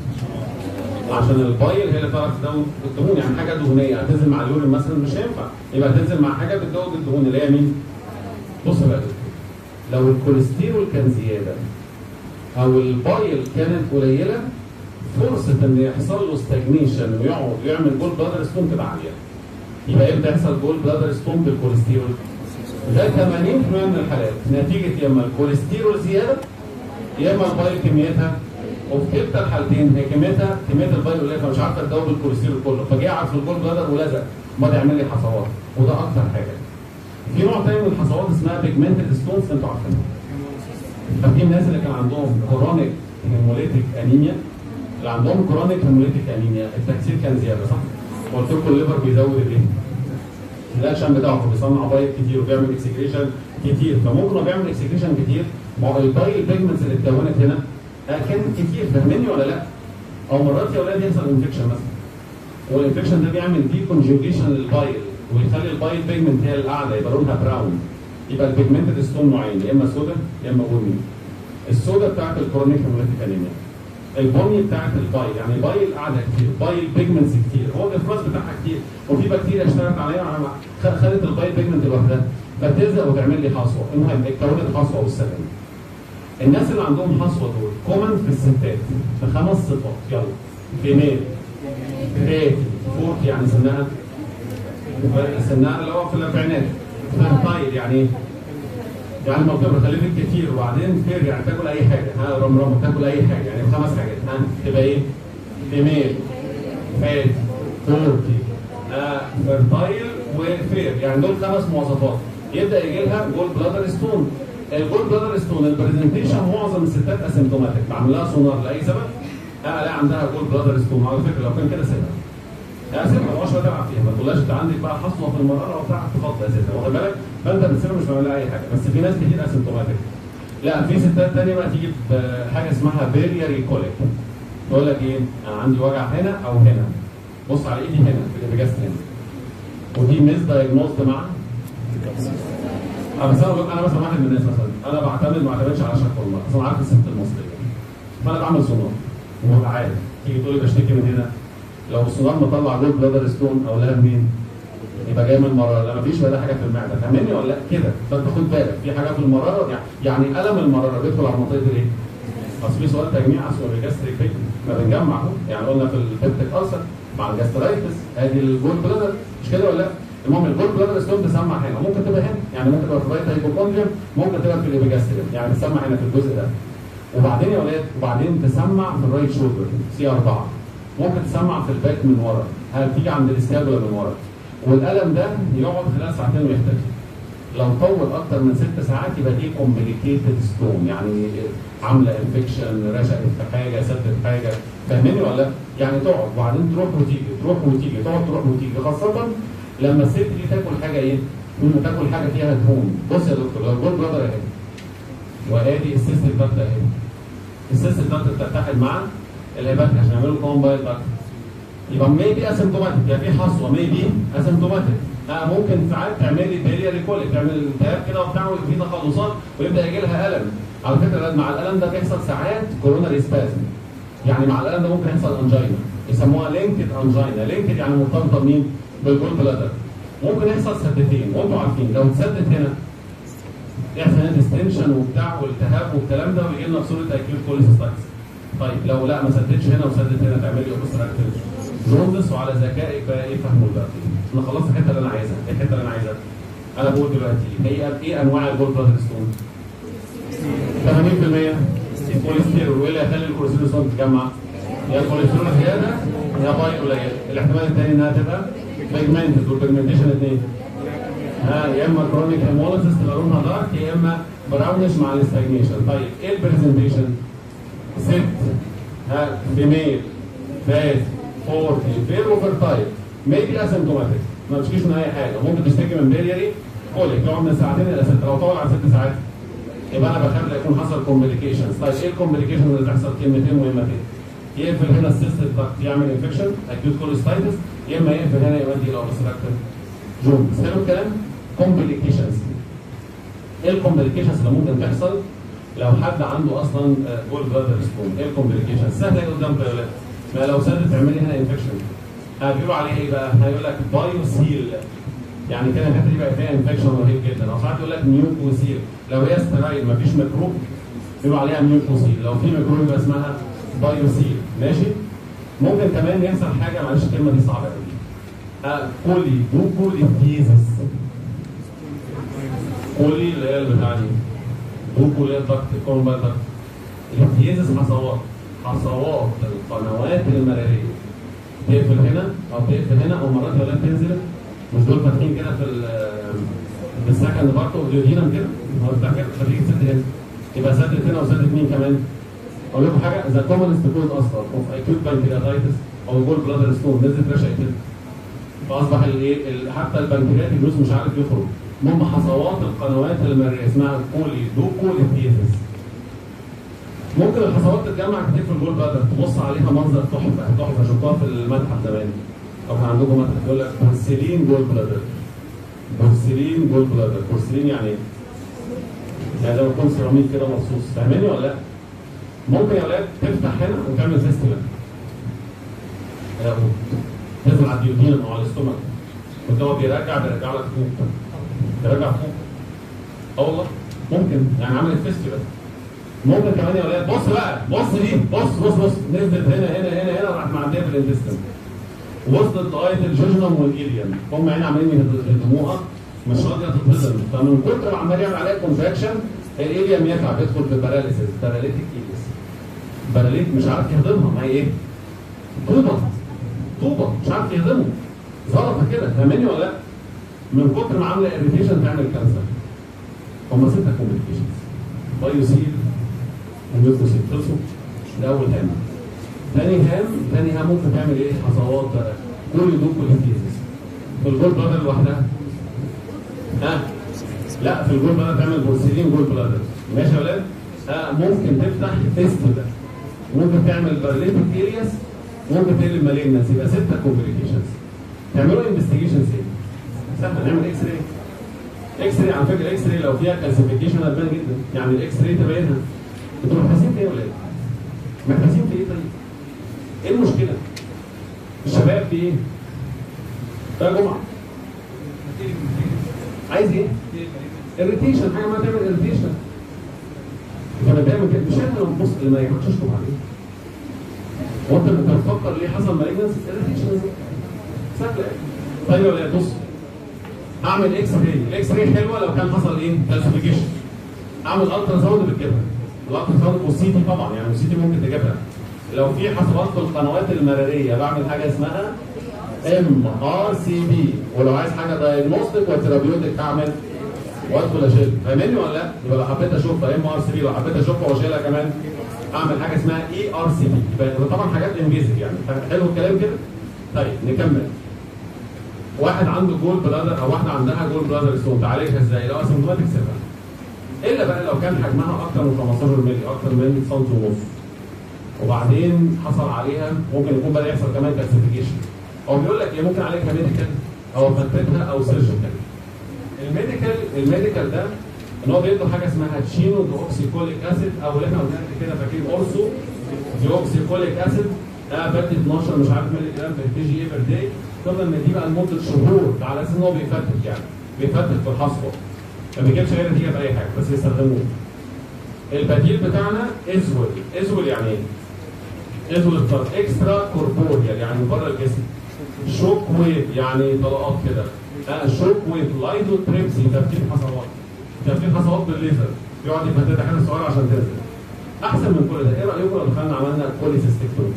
عشان البايل هي اللي بتعرف تدوب الدهون، يعني حاجه دهنيه هتنزل مع اليورين مثلا مش هينفع، يبقى هتنزل مع حاجه بتدوب الدهون اللي هي مين؟ بص بقى، لو الكوليسترول كان زياده او البايل كانت قليله، فرصه ان يحصل له ستاجنيشن ويقعد ويعمل جول بلادر ستون تبقى عاليه. يبقى امتى يحصل جول بلادر ستون بالكوليسترول؟ ده 80% من الحالات نتيجه يا اما الكوليسترول زياده يا اما البايل كميتها، وفي كلتا الحالتين هي كميه البايل قليله فمش عارفه تدوب الكوليسترول كله، فجه قعد في الجول بلادر ولزق ما يعمل لي حصوات، وده اكتر حاجه. في نوع تاني من الحصوات اسمها بيجمنتد ستونز، انتوا عارفينها. ففي الناس اللي كان عندهم كرونيك هيموليتيك انيميا، اللي عندهم كرونيك هيموليتيك انيميا التكسير كان زياده صح؟ قلت لكم الليفر بيزود الايه؟ الاكشن بتاعه، بيصنع بايل كتير وبيعمل اكسكريشن كتير، فممكن هو بيعمل اكسكريشن كتير، ما هو البايل بيجمنتس اللي اتكونت هنا كانت كتير، فاهميني ولا لا؟ او مرات يا اولاد يحصل انفكشن مثلا، والانفكشن ده بيعمل دي كونجوجيشن للبايل ويخلي البايل بيجمنت هي القاعده يبقى لونها براون. يبقى البيجمنتد ستون نوعين، يا اما سودا يا اما بني. السودا بتاعت الكرونيك هيموليتيك انيميا، البني بتاعت البايل، يعني بايل قاعده كتير، بايل بيجمنتس كتير، هو الافراز بتاعها كتير، وفي بكتيريا اشتغلت عليها خدت البايل بيجمنت لوحدها فتلزق وتعمل لي حصوه. المهم اتكونت حصوه والسلام. الناس اللي عندهم حصوه دول كومن في الستات بخمس صفات، يلا. فيميل، فاتي، فورتي يعني سنها اللي هو في الاربعينات، فيرتايل يعني ايه؟ يعني مكتوب خليفك كتير، وبعدين فير يعني تاكل اي حاجه، رمرمه تاكل اي حاجه، يعني خمس حاجات، تبقى ايه؟ فيميل، فاتي، فورتي، فيرتايل وفير، يعني دول خمس مواصفات. يبدا يجي لها جول بلادر ستون. الجول بلادر ستون البرزنتيشن معظم الستات اسيمتوماتيك، بعمل لها سونار لاي سبب الاقي عندها جول بلادر ستون. على فكره لو كان كده سيبها، سيبها مش هتلعب فيها، ما تقولهاش انت عندك بقى حصوه في المراره وبتاع تفضل اساسا، واخد بالك؟ فانت بتسيبها مش بعمل لها اي حاجه. بس في ناس كتير اسيمتوماتيك. لا، في ستات ثانيه بقى تيجي بحاجه اسمها بيرياري كوليك، تقول لك ايه؟ انا عندي وجع هنا او هنا، بص على ايدي هنا في الابيجاست هنا، ودي ميس دايجنوزد مع بس انا مثلا واحد من الناس مثلا انا ما اعتمدش على شكل والله، اصلا عارف الست المصريه فانا بعمل سونار وببقى عارف. تيجي تقول لي بشتكي من هنا، لو السونار مطلع جول بلادر ستون او لها مين؟ يبقى جاي من المراره، لا مفيش ولا حاجه في المعده، فاهمني ولا لا كده؟ فانت خد بالك في حاجه في المراره، يعني الم المراره بيدخل على منطقه الايه؟ اصل في سؤال تجميع اسمه الجاستريك بيك، ما بنجمع اهو، يعني قلنا في البيبتيك ألسر مع الجاسترايتس ادي الجول بلادر، مش كده ولا لا؟ المهم الجول بلادر ستون تسمع هنا، ممكن تبقى هنا، يعني ممكن تبقى في الرايت هايبوكوندريوم، ممكن تبقى في الابيجاستريوم، يعني تسمع هنا في الجزء ده. وبعدين يا ولاد تسمع في الرايت شولدر سي 4، ممكن تسمع في الباك من ورا، هتيجي عند الاستابولا من ورا، والالم ده يقعد خلال ساعتين ويختفي. لو طول اكتر من 6 ساعات يبقى دي كومبليكيتد ستون، يعني عامله انفكشن، رشقت في حاجه، سدت في حاجه، فاهمني ولا لا؟ يعني تقعد وبعدين تروح وتيجي تقعد تروح وتيجي، خاصه لما الست دي تاكل حاجه ايه؟ تاكل حاجه فيها دهون. بص يا دكتور، لو الجول بلادر اهي وادي السيستم داكت اهي، السيستم داكت بتتحد مع الهيباتيك عشان يعملوا كومبايل داكت، يبقى ميبي اسيمتوماتيك، يعني في حصوه ميبي اسيمتوماتيك. ممكن ساعات تعملي بيلياري كوليك، تعمل التهاب كده وبتاع وفي تخلصات ويبدا يجي لها الم. على فكره مع الالم ده بيحصل ساعات كوروناري سبازم، يعني مع الالم ده ممكن يحصل انجينا، يسموها لينكد انجينا، لينكد يعني مرتبطه بمين؟ بالجول بلادر. ممكن يحصل سدتين، وانتم عارفين لو اتسدت هنا يحصل هنا ديستنشن وبتاع والتهاب والكلام ده ويجي لنا في صوره اكيوت كوليسيستايتس. طيب لو لا ما سدتش هنا وسدت هنا تعمل لي اوبستراكتيف جوندس، وعلى ذكائك بقى ايه فهمه دلوقتي. انا خلصت الحته اللي انا عايزها، ايه الحته اللي انا عايزها؟ انا بقول دلوقتي هي ايه انواع الجول بلادر ستون؟ 80% كوليسترول، وايه اللي هيخلي الكوليسترول ستون تتجمع؟ يا الكوليسترول زياده يا باي قليل. الاحتمال الثاني انها تبقى بيجمنتد، والبيجمنتيشن اثنين، يا اما كرونيك هيموليسيس تبقى لونها دارك، يا اما براونش مع الاستاجنيشن. طيب ايه البرزنتيشن؟ ست فيميل فات 40 فير اوفر تايب ميبي اسيمتوماتيك، ما تشكيش من اي حاجه، ممكن تشتكي من بيلياري كوليك تقعد من ساعتين الى 6، لو طول عن 6 ساعات يبقى انا بخاف لا يكون حصل كومبليكيشنز. طيب ايه الكومبليكيشنز اللي تحصل؟ كلمتين مهمتين، يقفل هنا السيستم داكت يعمل انفكشن اكيوت كوليستايتس، يا اما يقفل هنا يؤدي الى اوبستراكتيف جوندس. حلو الكلام؟ كومبليكيشنز. ايه الكومبليكيشنز اللي ممكن تحصل لو حد عنده اصلا جول بلادر ستون؟ ايه الكومبليكيشنز؟ سهله قدامك يا ولاد، ما لو سدت تعملي هنا انفكشن بيقولوا عليه ايه بقى؟ هيقول لك بايوسيل، يعني كده الحته دي بقى فيها انفكشن رهيب جدا، او ساعات يقول لك ميوكوسيل، لو هي سترايل مفيش ميكروب بيقولوا عليها ميوكوسيل، لو في ميكروب يبقى اسمها بايوسيل. ماشي؟ ممكن كمان يحصل حاجه، معلش الكلمه دي صعبه قوي، كولي دوكوليتيزس، كولي اللي هي البتاع دي، دوكو اللي هي الضغط الكورنبال ضغط، الابتيازس حصوات القنوات المراريه تقفل هنا او تقفل هنا، او مرات ولا تنزل، مش دول فاتحين كده في السكند بارت واليودينم كده، هو بتاع كده فتيجي تسد هنا، يبقى سدت هنا وسدت مين كمان؟ اقول لكم حاجه، ذا كومنست كوز اصلا اوف اكيوت بانكرياتايتس او جول بلادر ستون نزلت رشقت كده، فاصبح الايه حتى البنكريات الجزء مش عارف يخرج. المهم حصوات القنوات المرئيه اسمها كولي دوكوليتيزس. ممكن الحصوات تتجمع كتير في الجول بلادر، تبص عليها منظر تحفه شفتوها في المتحف زمان، او كان عندكم متحف يقول لك بورسلين جول بلادر، بورسلين جول بلادر. بورسلين يعني ايه؟ يعني لو يكون سيراميك كده مخصوص، فاهماني ولا لا؟ ممكن يا اولاد تفتح هنا وتعمل فيستيفال، تنزل على الديودين او على الاستومك، وانت هو بيرجع لك فوق، ترجع فوق. والله ممكن، يعني عملت فيستيفال. ممكن كمان يا اولاد بص بقى، بص دي، بص نزلت هنا راحت معديه في الانتستين، وصلت لغايه الجوجنم والإيليوم، هم هنا عمالين يهضموها مش راضيه تتهضم، فمن كتر ما عمال يعمل عليها كونتراكشن الإيليوم يتعب، يدخل في باراليسيس، باراليتيك إيليس، باراليت مش عارف يهضمها، ما هي ايه؟ طوبه مش عارف يهضمه، ظرفه كده، فاهماني ولا لا؟ من كتر ما عامله اريتيشن تعمل كانسر. هم 6 كومبليكيشنز، بايوسيل وميوكوسيل، خلصوا؟ ده اول هام. ثاني هام ممكن تعمل ايه؟ حصوات بقى، كل دوكوليتيزس في الجول بلادر لوحدها. لا في الجول بلادر تعمل بورسلين جول بلادر، ماشي يا ولاد؟ ممكن تفتح فيستيفال، ممكن تعمل بارليتيك إيرياس ممكن تقلب مالجنس، يبقى 6 كومبليكيشنز. تعملوا انفستيجيشنز ايه؟ سهل، نعمل اكس راي. اكس راي على فكره الاكس راي لو فيها كالسيفيكيشن هتبان جدا، يعني الاكس راي تبينها. انتوا محتاسين في ايه يا ولاد؟ محتاسين في ايه طيب؟ ايه المشكله؟ الشباب في ايه؟ يا جمعه عايز ايه؟ اريتيشن، حاجه ما تعمل اريتيشن. فانا دايما كده مش احنا لو نبص اللي ما يحطش اشطب عليه. وانت بتفكر ليه حصل مالجنس؟ اريتيشن. سهله. طيب يا ولاد بص، اعمل اكس راي، الاكس راي حلوه لو كان حصل ايه؟ كالسيفيكيشن. اعمل الترا ساوند بتجيبها. الالترا ساوند والسي تي طبعا، يعني السي تي ممكن تجيبها. لو في حصوات في القنوات المراريه بعمل حاجه اسمها MRCP، ولو عايز حاجه دايجنوستيك وثيرابيوتيك اعمل وادخل اشيل. فاهمني ولا لا؟ يبقى لو حبيت اشوفها MRCP، لو حبيت اشوفها واشيلها كمان اعمل حاجه اسمها ERCP. يبقى طبعا حاجات انفيزيف يعني. حلو الكلام كده؟ طيب نكمل. واحد عنده جول بلادر او واحده عندها جول بلادر ستون، تعالجها ازاي؟ لو اسيمتوماتيك سيبها. الا بقى لو كان حجمها اكتر من 15 مللي، اكتر من سم ونص، وبعدين حصل عليها ممكن يكون بدا يحصل كمان كالسيفيكيشن. هو بيقول لك ايه؟ ممكن عليها ميديكال او فتتها او سيرجيكال. الميديكال ده ان هو بيدوا حاجه اسمها تشينو ديوكسيكوليك اسيد، او اللي احنا قلنا كده فاكرين اورسو ديوكسيكوليك اسيد. بدي 12 مش عارف مللي جرام بير كي جي بير داي. تفضل ان دي بقى لمده شهور على اساس ان هو بيفتت، يعني بيفتت في الحصوه. ما بيجيبش غير نتيجه باي حاجه بس يستخدموه. البديل بتاعنا ازول يعني ايه؟ ازول اكسترا كوربوريال يعني من بره الجسم. شوك ويف يعني طلقات كده. شوك ويف لايزوتريبسي تفتيت حصوات بالليزر، يقعد يفتتها حاجه صغيره عشان تنزل. احسن من كل ده، ايه رايكم لو دخلنا عملنا كوليسيستكتومي؟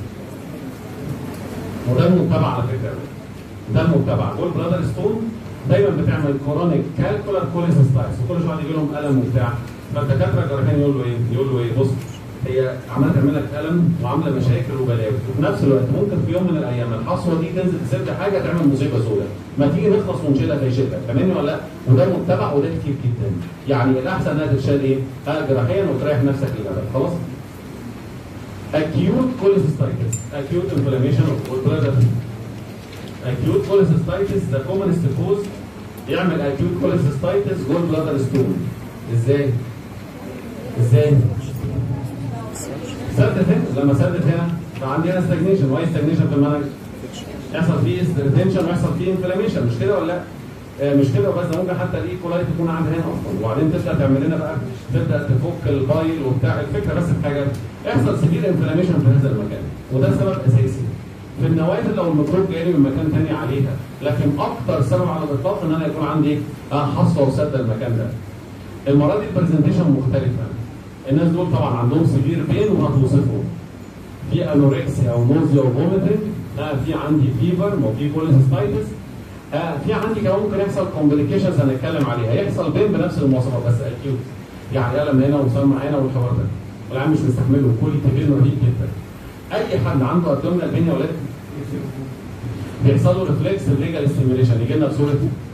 وده المتبع على فكره، ده المتبع. جول بلادر ستون دايما بتعمل كورونيك كالكولار كوليسيستايتس، وكل شويه يجي لهم الم وبتاع. فالدكاتره الجراحين يقول له ايه؟ بص، هي عماله تعمل لك الم وعامله مشاكل وبلاوي، وفي نفس الوقت ممكن في يوم من الايام الحصوه دي تنزل تسد حاجه تعمل مصيبه سوداء، ما تيجي نخلص ونشيلها فيشيلها. فاهمني ولا لا؟ وده متبع وده كتير جدا. يعني الاحسن انها تتشال ايه؟ جراحيا وتريح نفسك للابد. خلاص؟ acute cholecystitis, acute inflammation of gallbladder. acute cholecystitis the commonest cause يعمل acute cholecystitis gallbladder stone. ازاي؟ سدت هنا، لما سدت هنا فعندي هنا stagnation. واي stagnation في المنهج؟ يحصل فيه retention ويحصل فيه inflammation، مش كده ولا لا؟ مش كده بس، ده ممكن حتى الاي كولاي تكون عندها هنا اصلا، وبعدين تبدا تعمل لنا بقى، تبدا تفك البايل وبتاع. الفكره بس في حاجه، يحصل سيفير انفلاميشن في هذا المكان، وده سبب اساسي. في النوافذ لو الميكروب جاي لي من مكان ثاني عليها، لكن اكثر سبب على الاطلاق ان انا يكون عندي حصوه وسد المكان ده. المره دي البرزنتيشن مختلفه. الناس دول طبعا عندهم سيفير بين وهتوصفهم. في انوركسيا او نوزيا وفوميتنج، في عندي فيفر وفي كوليسيستايتس، في عندي كمان ممكن يحصل كومبليكيشنز هنتكلم عليها. يحصل بين بنفس المواصفات بس اكيوت، يعني الم هنا ومسمع هنا والحوار ده، والعيان مش مستحمله، كل تبين رهيب جدا. اي حد عنده ابدومينال بين يا ولاد بيحصل له ريفلكس الليجال ستيميوليشن، يجي لنا بصوره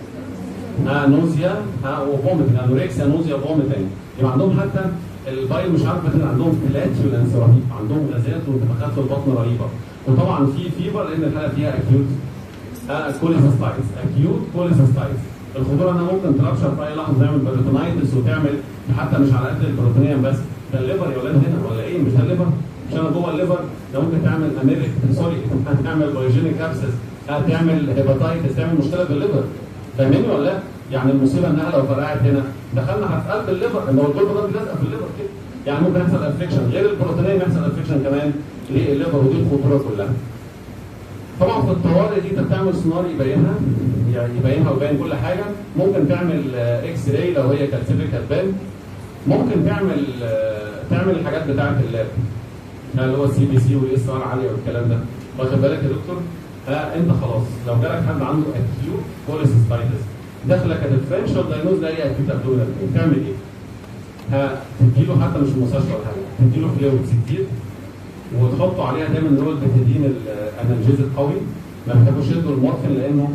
نوزيا وفوميتنج، انوركسيا نوزيا فوميتنج. يبقى عندهم حتى البايل مش عارف بس عندهم فلاتيولنس رهيب، عندهم غازات وانتفاخات في البطن رهيبه. وطبعا في فيبر لان الحاله فيها اكيوت كوليسيستايتس، اكيوت كوليسيستايتس. الخطوره انها ممكن ترابشر في اي لحظه، تعمل بروتونايتس وتعمل حتى مش على قد البروتونيوم بس، ده الليفر يا ولاد هنا ولا ايه؟ مش ده الليفر؟ مش انا جوه الليفر ده ممكن تعمل اميبك تعمل بايوجينيك ابسس، تعمل هيباتايتس، تعمل مشكله في الليفر. فاهميني ولا لا؟ يعني المصيبه انها لو فرقعت هنا دخلنا في قلب الليفر، ان هو الجلد ده لازقه في الليفر كده، يعني ممكن يحصل انفكشن غير البروتونيوم، يحصل انفكشن كمان للليفر، ودي الخطوره كلها. طبعا في الطوارئ دي انت بتعمل سونار يبينها، يعني يبينها ويبين كل حاجه. ممكن تعمل اكس راي لو هي كالسيفيك هتبان. ممكن تعمل الحاجات بتاعه اللاب اللي هو السي بي سي والاس ار عاليه والكلام ده. واخد بالك يا دكتور؟ انت خلاص لو جالك حد عنده اكيوت كوليسيستايتس داخله كديفرنشال دايجنوز لاقي اكيوت ابدومينال بين، تعمل ايه؟ تديله حتى مش المستشفى ولا حاجه، تديله فلويدز كتير وتحطوا عليها دايما اللي هو البتادين الانالجيز القوي. ما بتحبوش يدوا المورفين لانه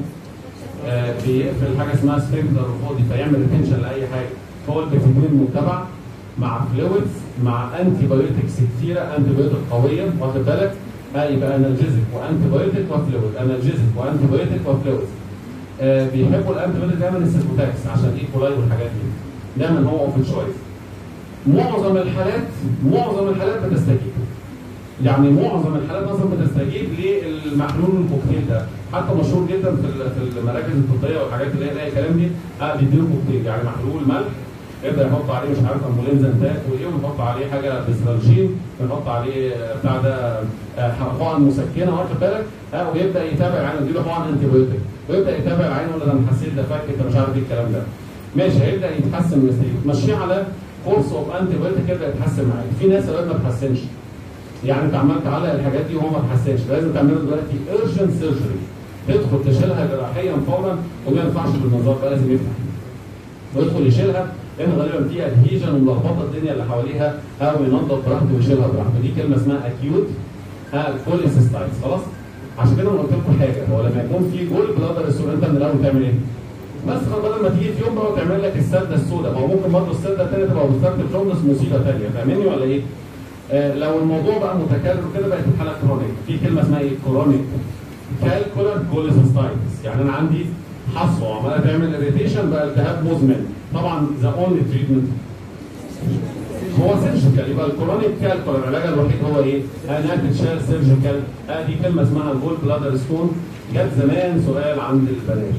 بيقفل حاجه اسمها سفنكتر فاضي فيعمل ريتنشن لاي حاجه. فهو البتادين متبع مع فلويدز مع انتي بايوتكس كتيره، انتي بايوتك قويه، واخد بالك؟ يبقى انالجيزك وانتي بايوتيك وفلويد، انالجيزك وانتي بايوتيك وفلويد. بيحبوا الانتي بايوتيك دايما السيتوتاكس عشان ايكولاي والحاجات دي، دايما هو اوف تشويس. معظم الحالات بتستجيب، يعني معظم الحالات اصلا بتستجيب للمحلول الكوكتيل ده، حتى مشهور جدا في المراكز الطبيه والحاجات اللي هي الكلام دي، بيديله كوكتيل، يعني محلول ملح يبدا يحط عليه مش عارف امبولين زنتاك وايه، ويحط عليه حاجه بسرالجين، ويحط عليه بتاع ده حقن مسكنه، واخد بالك، ويبدا يتابع العين، يديله حقن انتي بايوتيك، ويبدا يتابع العين، ولا ده انا حسيت ده فك، ده مش عارف ايه الكلام ده. ماشي، هيبدا يتحسن ويستجيب، تمشيه على كورس اوف انتي بايوتيك يبدا يتحسن معاك. في ناس اوقات ما تحسنش، يعني انت عمال تعلق الحاجات دي وهو ما اتحسنش، لازم تعمله دلوقتي ايرجنت سيرجري، تدخل تشيلها جراحيا فورا، وما ينفعش بالمنظار بقى، لازم يفتح ويدخل يشيلها، لان غالبا في ادهيجن وملخبطه الدنيا اللي حواليها، او ينظف براحته ويشيلها براحته. دي كلمه اسمها اكيوت كوليسيستايتس. خلاص؟ عشان كده انا قلت لكم حاجه، هو لما يكون في جول بلادر السود انت من الاول تعمل ايه؟ بس بدل ما تيجي في يوم بقى وتعمل لك السده السوداء، ما هو ممكن برضه السده الثانيه تبقى اوبستراكتيف جوندس مصيبه ثانيه، فاهمني ولا ايه؟ لو الموضوع بقى متكرر كده بقت الحاله كرونيك، في كلمه اسمها ايه؟ كرونيك كالكولر كوليسيستايتس، يعني انا عندي حصوه وعماله تعمل اريتيشن، بقى التهاب مزمن. طبعا ذا اونلي تريتمنت هو سيرجيكال، يبقى الكرونيك كالكولر العلاج الوحيد هو ايه؟ انها تتشال سيرجيكال. دي كلمه اسمها الجول بلادر ستون، جت زمان سؤال عند البنات.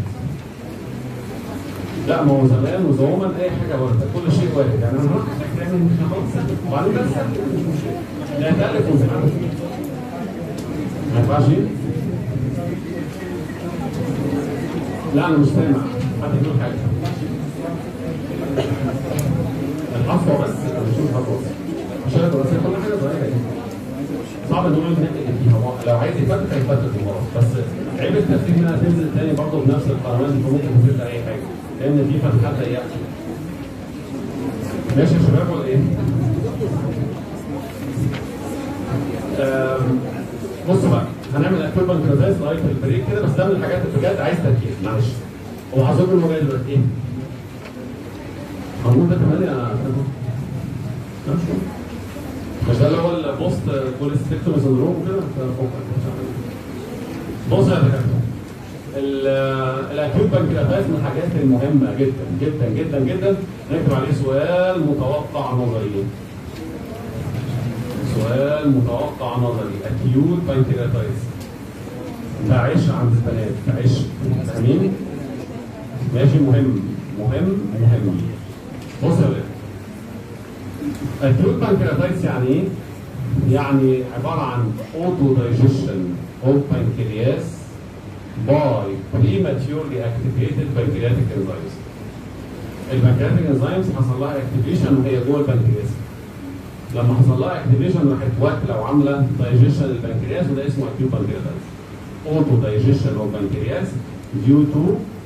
لا ما هو زمان وزوما اي حاجه وارده، كل شيء وارد، يعني انا هروح تعمل خلاص وبعدين بس لا تالف وزمان ما ينفعش. لا انا مش سامع حد يقول حاجه. الحصوه بس مش الحصوه، عشان الدراسيه كل حاجه صغيره يعني. صعب ان هو يتنقل فيها، لو عايز يفتح هيفتح وخلاص، بس عيب التفتيح انها تنزل تاني برضه بنفس القنوات، فممكن تنزل اي حاجه، لان دي فتحات ضيقه. ماشي يا شباب ولا ايه؟ بصوا بقى، هنعمل اكيوت بانكرياتايتس لغايه البريك كده، بس ده من الحاجات اللي بجد عايز تركيز، معلش. هو حظكم انه جاي دلوقتي ايه؟ هنقول ده كمان يا مش ده اللي هو البوست كوليستيكتومي سندروم وكده؟ بص يا دكاتره، الاكيوت بانكرياتايتس من الحاجات المهمه جدا جدا جدا جدا، نكتب عليه سؤال متوقع نظري. سؤال متوقع نظري، اكيوت بانكرياتايتس. ده عيش عند البنات، ده عيش، فاهمين؟ ماشي، مهم مهم مهم. بص يا ولاد، اكيوت بانكرياتايتس يعني ايه؟ يعني عباره عن اوتو دايجيشن اوف بانكرياس باي prematurely activated pancreatic enzymes. البنكرياتيك انزيمز حصل لها اكتيفيشن وهي جوه البنكرياس. لما حصل لها اكتيفيشن راحت واكله وعامله دايجيشن للبنكرياس، وده اسمه اكيوت بانكرياتايتس. اوتو دايجيشن اوف بنكرياس due to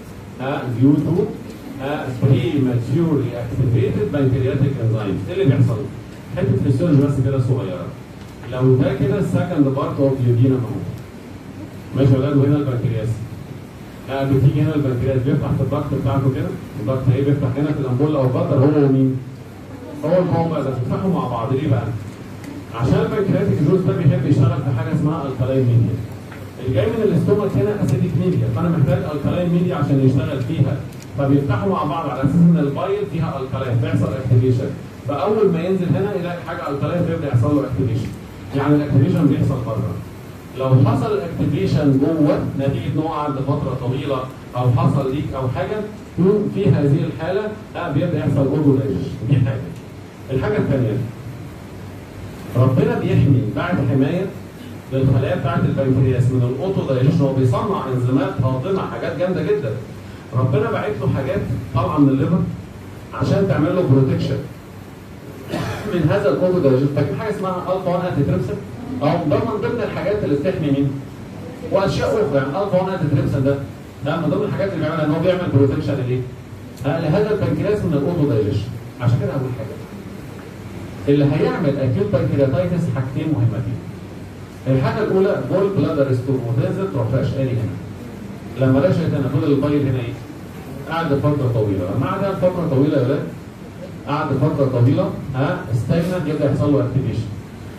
prematurely activated pancreatic enzymes. ايه اللي بيحصل؟ حته فيسيولوجي بس كده صغيره. لو ده كده السكند بارت اوف يودينا اهو. ماشي يا ولاد، وهنا البنكرياس. بتيجي هنا البنكرياس بيفتح في الضغط بتاعته كده، الضغط ايه بيفتح هنا في الامبولا او البطر، هو ومين؟ هو البومبا ده بيفتحوا مع بعض. ليه بقى؟ عشان البنكرياتيك جوز ده بيحب يشتغل في حاجه اسمها الكالاين ميديا. اللي جاي من الاستومك هنا اسيديك ميديا، فانا محتاج الكالاين ميديا عشان يشتغل فيها. فبيفتحوا مع بعض على اساس ان البايل فيها الكالاين، فيحصل اكتيفيشن. فاول ما ينزل هنا يلاقي حاجه الكالاين فيبدا يحصل له اكتيفيشن. يعني الاكتيفيشن بيحصل بره. لو حصل الاكتيفيشن جوه نتيجه ان هو قعد فتره طويله او حصل ليك او حاجه، في هذه الحاله بيبدا يحصل اوتو دايجيشن. دي حاجه. الحاجه الثانيه، ربنا بيحمي بعد حمايه للخلايا بتاعت البنكرياس من الاوتو دايجيشن. هو بيصنع انزيمات هاضمه، حاجات جامده جدا. ربنا باعت له حاجات طالعه من الليفر عشان تعمل له بروتكشن من هذا الاوتو دايجيشن. فاكر حاجه اسمها الفا 1 انتي او ده من ضمن الحاجات اللي بتحمي مين؟ واشياء اخرى. يعني الفا 1 انتي ده من ضمن الحاجات اللي بيعملها ان هو بيعمل بروتكشن ليه؟ لهذا البنكرياس من الاوتو دايجيشن. عشان كده اول حاجه اللي هيعمل اكيوت بانكرياتايتس حاجتين مهمتين. الحاجه الاولى جول بلادر ستون، وتنزل تروح اشقالي هنا. لما رشقت هنا فضل البايل هنا ايه؟ قعد فتره طويله. لما قعد فتره طويله يا ولاد، قعد فتره طويله استجنت، يبدا يحصل له اكتيفيشن.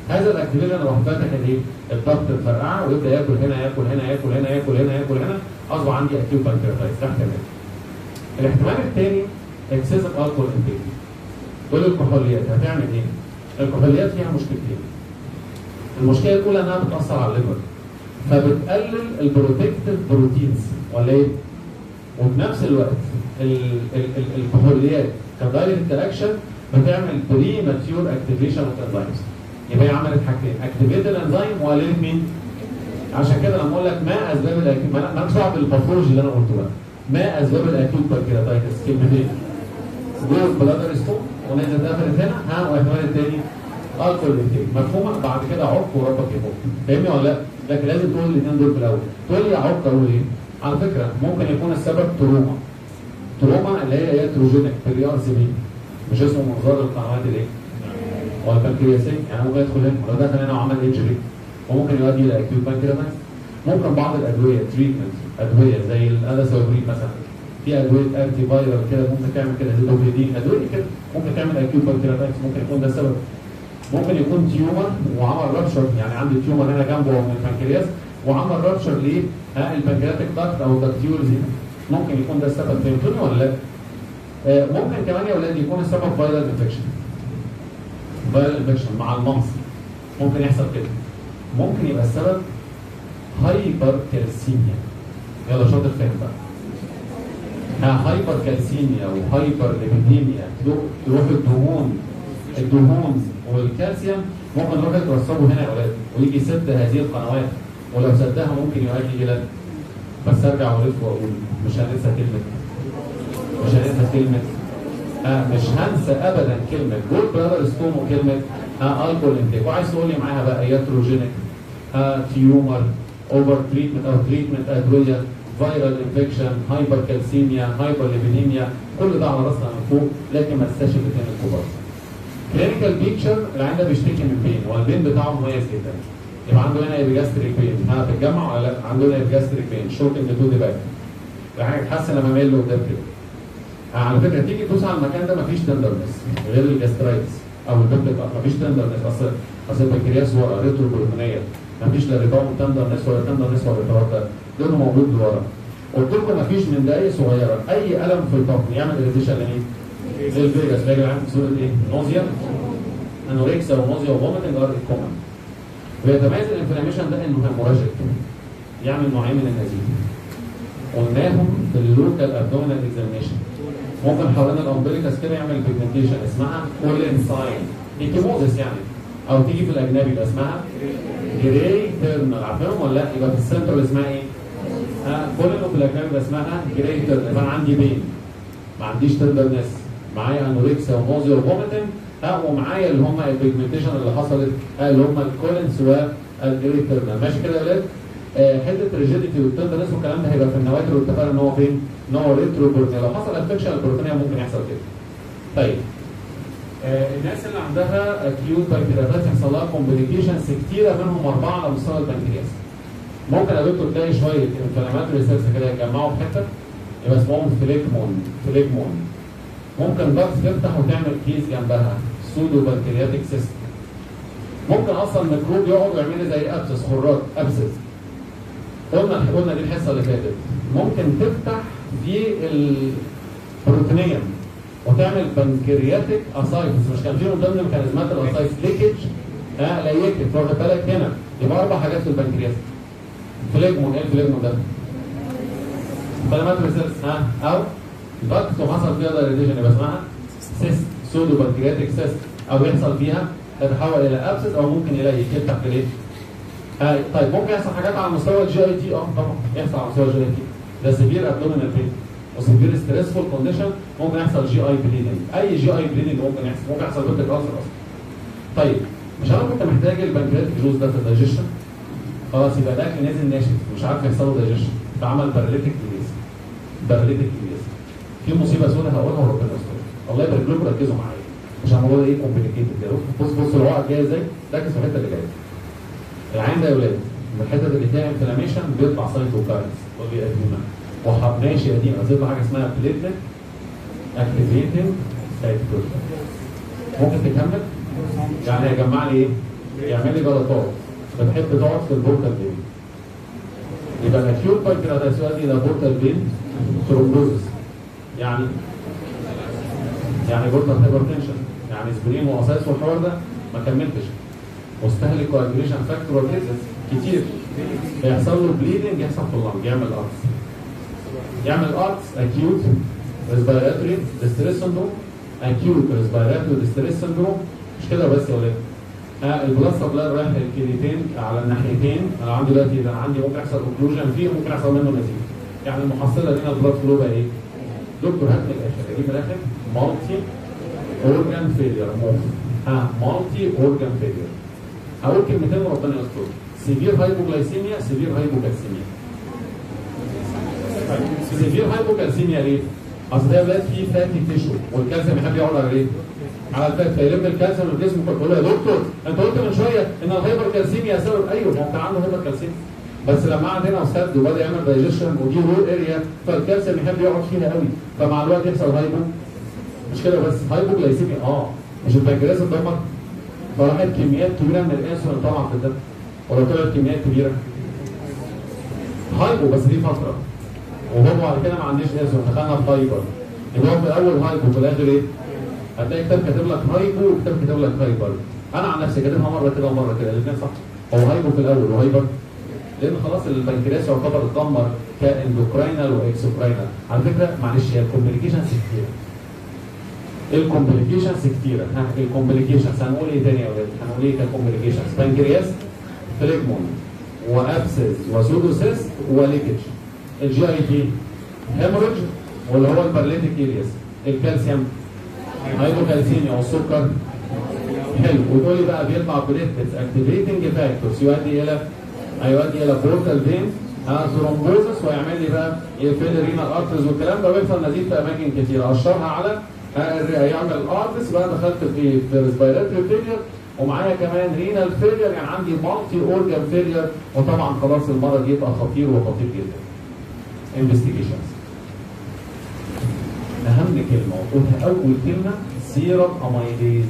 هذا الاكتيفيشن راح فاتح الايه؟ الضغط الفرقعه ويبدا ياكل هنا ياكل هنا ياكل هنا ياكل هنا ياكل هنا، اصبح عندي اكيوت بانكرياتايتس. ده احتمال. الاحتمال الثاني اكسسيف الكحول انتيك. والكحوليات هتعمل ايه؟ الكحوليات فيها مشكلتين. المشكله الاولى انها بتاثر على الليفر، فبتقلل البروتكتيف بروتينز ولا ايه؟ وفي نفس الوقت الكحوليات كدايركت اكشن بتعمل بري ماتيور اكتيفيشن اوف انزيمز. يبقى هي عملت حاجتين، اكتيفيت الانزيم وقللت مين؟ عشان كده لما اقول لك ما اسباب الاكيوت، ما مش بعمل الباثولوجي اللي انا قلته بقى. ما اسباب الاكيوت بانكرياتايتس؟ كلمتين. جول بلادر ستون ونزلت قفلت هنا، واحتمال الثاني الكحول انتيك. مفهومه؟ بعد كده عق وربك يفك. فاهمني ولا لا؟ لكن لازم تقول الاثنين دول في الاول. تقول لي عق اقول ايه؟ على فكره ممكن يكون السبب تروما. تروما اللي هي ياتروجينيك في الري ار سي بي، مش اسمه منظار القنوات الايه؟ والبنكرياسيه، يعني ممكن يدخل هنا، ولو دخل هنا وعمل انجري وممكن يؤدي الى اكيوت بانكرياتايتس. ممكن بعض الادويه تريتمنت، ادويه زي الاداسوبرين مثلا، في ادويه انتي فايرال كده ممكن تعمل كده، زيتوفيدين، ادويه كده ممكن تعمل اكيوت بانكرياتايتس، ممكن يكون ده السبب. ممكن يكون تيومر وعمل رابشر، يعني عندي تيومر هنا جنبه من البنكرياس وعمل رابشر ليه؟ البنكرياتيك داكت او الداكتيولز، ممكن يكون ده السبب. فهمتوني ولا لا؟ ممكن كمان يا اولاد يكون السبب فايرال انفكشن. فايرال انفكشن مع الممص ممكن يحصل كده. ممكن يبقى السبب هايبر كالسيميا. يلا شاطر فاهم بقى. هايبر كالسيميا وهايبر ليبيديميا، تروح الدهون والكالسيوم ممكن يروح يترسبوا هنا يا اولاد ويجي يسد هذه القنوات، ولو سدها ممكن يؤدي الى، بس ارجع والف واقول مش هننسى كلمه مش هنسى ابدا كلمه جول بلادر ستون وكلمه الكحول انتيك. وعايز تقول لي معاها بقى ياتروجينيك، تيومر، اوفر تريتمنت او تريتمنت ادويه، فايرال انفكشن، هايبر كالسيميا، هايبر ليبيديميا، كل ده على راسنا من فوق، لكن ما تنساش الاثنين الكبار. كلينيكال بيكتشر العيان ده بيشتكي من بين، والبين بتاعه مميز جدا. يبقى عنده هنا ايبيجاستريك بين، بتتجمع ولا لا؟ عنده هنا ايبيجاستريك بين، شورتنج تو دي باك. العيان يتحسن لما مايل لقدام كده. على فكره تيجي تدوس على المكان ده مفيش تندرنس غير الجاسترايتس او البيبليك، مفيش تندرنس. اصل البنكرياس ورا ريترو بولمونيه، مفيش لا ريتاوم تندرنس ولا تندرنس ولا ريتاوم، لانه موجود لورا. قلت لكم مفيش من دقايق صغيره اي الم في البطن يعمل اريتيشن لمين؟ للفيجاس. لاقي العيان في صوره ايه؟ نوزيا، انوركسيا ونوزيا وفوميتنج ار كومن. ويتميز الانفلاميشن ده انه هيموراجيك، يعمل نوعين من النزيف. قلناهم في اللوكال ابدومينال اكزامينشن. ممكن حوالين الامبليكاس كده يعمل بيجمنتيشن اسمها كولينساين، ايكيموزيس يعني، او تيجي في الاجنبي يبقى اسمها جراي تيرنال. عارفينهم ولا لا؟ يبقى في السنترال اسمها ايه؟ كولينو في الاجنبي يبقى اسمها جراي تيرنال. يبقى انا عندي بين، ما عنديش تندرنس، معايا انوركسيا ونوزيا وفوميتنج، ومعايا اللي هم البيجمنتيشن اللي حصلت اللي هم الكولينس والجراي تيرنال. ماشي كده يا ولاد؟ حته الريجيديتي والتندرنس والكلام ده هيبقى في النواتر، واتفقنا ان هو فين؟ ان هو ريترو بروتينيا. لو حصل انفكشن البروتينيا ممكن يحصل كده. طيب الناس اللي عندها اكيوت بانكرياتايتس يحصل لها كومبليكيشنز كتيره، منهم 4 على مستوى البنكرياس. ممكن يا دكتور تلاقي شويه انفلاماتوري سيلز كده يتجمعوا في حته يبقى اسمهم فليكمون. ممكن ضغط تفتح وتعمل كيس جنبها سودو بانكرياتيك سيستم. ممكن اصلا ميكروب يقعد ويعمل لي زي ابسس، خراج ابسس. قلنا دي الحصه اللي فاتت. ممكن تفتح في البروتينيوم وتعمل بنكرياتيك اسايتس. مش كان في من ضمن ميكانيزمات الاسايتس ليكج؟ ليكج. واخد بالك هنا؟ يبقى 4 حاجات في البنكرياس. فليجمون، ايه الفليجمون ده؟ انفلاماتوري سيلز او ضغط وحصل فيها دايليتيشن يبقى اسمها سيست، سودو بنكرياتيك سيست، او يحصل فيها تتحول الى ابسس او ممكن الى يفتح في الايه؟ طيب ممكن يحصل حاجات على مستوى الجي اي تي. طبعا يحصل على مستوى الجي اي تي، ده سيفير ابدومينال بين وسيفير ستريسفول كونديشن. ممكن يحصل جي اي بليدنج، اي جي اي بليدنج ممكن يحصل بيبتيك ألسر اصلا. طيب مش انا كنت محتاج البنكرياتيك جوز ده في الدايجيشن؟ خلاص يبقى الاكل نازل ناشف مش عارف يحصل له دايجيشن، فعمل باراليتيك ديليز. في مصيبه سوداء هقولها وربنا يستر. الله يبارك لكم، ركزوا معايا عشان الموضوع ده ايه كومبليكيتد كده. بص العقد جايه ازاي؟ ركز في الحته اللي جايه. العين ده يا ولاد من الحته اللي فيها انفلاميشن بيطلع سايتوكاينز وبيأديما ماشي قديمه، بتطلع حاجه اسمها بليتلت اكتيفيتنج سايتوكاين. ممكن تكمل؟ يعني هيجمع لي ايه؟ يعمل لي جلطات، بتحب تقعد في البورتال فين. يبقى الاكيوت بانكرياتايتس يؤدي الى بورتال فين ثرومبوزس، يعني بورتال هايبرتنشن، يعني سبرين واساس والحوار ده ما كملتش، مستهلك كواجوليشن فاكتور وكده كتير، هيحصل له بليدنج، يحصل في اللنج، يعمل ارتس اكيوت ريسبيراتوري ديستريس سندروم، اكيوت ريسبيراتوري ديستريس سندروم. مش كده بس يا ولاد، البلاد سبلاي رايح الكليتين على الناحيتين، انا عندي دلوقتي ده عندي ممكن يحصل اوكلوجن فيه، ممكن يحصل منه نزيف، يعني المحصله دي البلاد فلو بقى ايه؟ دكتور هات من الاخر، اجيب من الاخر مالتي اورجان فيلير، مالتي اورجان فيلير. هقول كلمتين وربنا يستر. سيفير هايبوغلايسيميا، سيفير هايبوكالسيميا. سيفير هايبوكالسيميا ليه؟ اصل ده بلاد فيه فاتي تيشو، والكالسيوم يحب يقعد على ايه؟ على الفات، فيلم الكالسيوم من الجسم كله. تقول له يا دكتور انت قلت من شويه ان الهايبر كالسيميا سبب، ايوه ما هو كان عنده هايبر كالسيميا، بس لما قعد هنا وسد وبدا يعمل دايجيشن ودي رول اريا، فالكالسيوم يحب يقعد فيها قوي، فمع الوقت يحصل هايبو. مش كده بس، هايبوغلايسيميا مش البنكرياس اتدمر، فراحت كميات كبيره من الانسولين طبعا في الدم، ولو طلعت كميات كبيره هايبو، بس دي فتره، وهو بعد كده ما عنديش انسولين، دخلنا في هايبر. يبقى هو في الاول هايبو، في الاخر ايه؟ هتلاقي كتاب كاتب لك هايبو وكتاب كاتب لك هايبر. انا عن نفسي كاتبها مره كده ومره كده، الاثنين صح. هو هايبو في الاول وهايبر، لان خلاص البنكرياس يعتبر اتدمر كاندوكراينال واكسوكراينال. على فكره معلش هي الكومبليكيشنز كتيره. الكومبليكيشنز كتيره، الكومبليكيشنز هنقول ايه تاني يا ولاد؟ هنقول ايه ككومبليكيشنز؟ بنكرياس، فليجمون، وابسس، وسودوسيست، وليكج. الجي اي تي هيموريدج، واللي هو البارليتيك الياس. الكالسيوم هايبوكالسيميا، والسكر حلو. وتقول لي بقى بيطلع بليتلتس اكتيفيتنج فاكتورز يؤدي الى بورتال فين ثرومبوزس، ويعمل لي بقى يقفل رينال ارترز والكلام ده، ويحصل نزيف في اماكن كتيره، اشرها على يعمل ارتس. بقى دخلت في ريسبيراتوري فيلير، ومعايا كمان رينال فيلير، يعني عندي مالتي اورجان فيلير، وطبعا خلاص المرض يبقى خطير وخطير جدا. انفستيجيشنز، اهم كلمه وقلتها اول كلمه سيرم اميليز،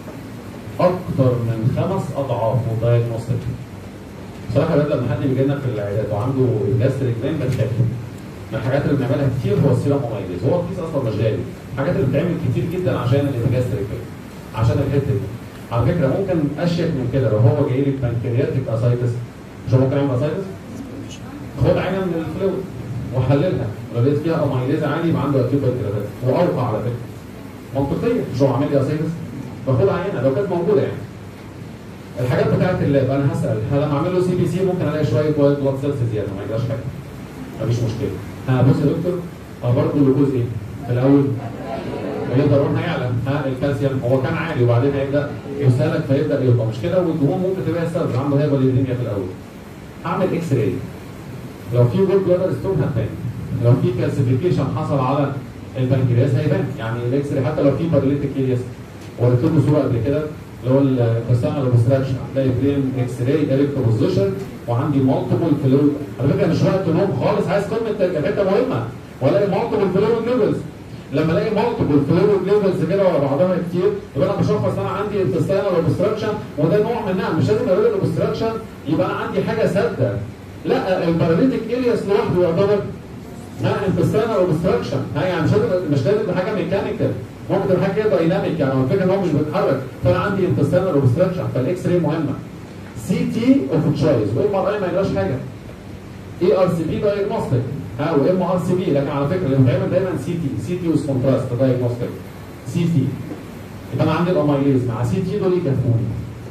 اكتر من 5 اضعاف دايجنوستيك. بصراحه لما حد بيجي لنا في العيادات وعنده جاستريك بين بنخاف. من الحاجات اللي بنعملها كتير هو السيرم اميليز، هو الكيس اصلا مش غالي، الحاجات اللي بتتعمل كتير جدا عشان الجاستريك بين، عشان الحته دي. على فكره ممكن اشيك من كده، لو هو جاي لي بانكرياتيك اسايتس، مش هو ممكن يعمل اسايتس؟ خد عينه من الفلويد وحللها، ولو لقيت فيها اميليز عالي يبقى عنده اكيوت بانكرياتيك، واوقع على فكره منطقيه، مش هو عامل لي اسايتس؟ باخد عينه لو كانت موجوده يعني. الحاجات بتاعت اللاب انا هسال، لما اعمل له سي بي سي ممكن الاقي شويه وايت بلاد سيلز زياده، ما يجراش حاجه، مفيش مشكله. بص يا دكتور، برضه الجلوكوز ايه؟ في الاول هيقدر هيعلى، الكالسيوم هو كان عالي وبعدين هيبدا يسالك فيبدا يبقى مش كده، والدهون ممكن تبقى السبب، عنده هايبوليديميا في الاول. هعمل اكس راي، لو في جول بلادر ستون هتبان، لو في كالسيفيكيشن حصل على البنكرياس هيبان، يعني الاكس راي حتى لو في باراليتيك الياس. وريت لكم صوره قبل كده اللي هو البرسونال اوبستراكشن، هتلاقي برين اكس راي الكتروبوزيشن، وعندي مالتيبل فلويد. على فكره مش وقت نوم خالص، عايز قمه حته مهمه، والاقي مالتيبل فلويد ليفلز. لما الاقي مالتيبل فلويد ليفلز كده ورا بعضها كتير، يبقى انا بشخص انا عندي انتستينال اوبستراكشن، وده نوع منها، مش لازم اقول الاوبستراكشن يبقى انا عندي حاجه ساده. لا، الباراليتيك الياس لوحده يعتبر انتستينال اوبستراكشن، يعني مش لازم حاجه ميكانيكال، ممكن تبقى حاجه دايناميك، يعني الفكره ان هو مش بيتحرك، فانا عندي انتستينال اوبستراكشن، فالاكس راي مهمه. سي تي اوف تشويس، وام ار اي ما يجراش حاجه. اي ار سي بي دايجنوستيك، وام ار سي بي، لكن على فكره اللي بيتعمل دايما سي تي ويز كونتراست دايجنوستيك. سي تي يبقى انا عندي الاميليز مع سي تي دول يكفوني.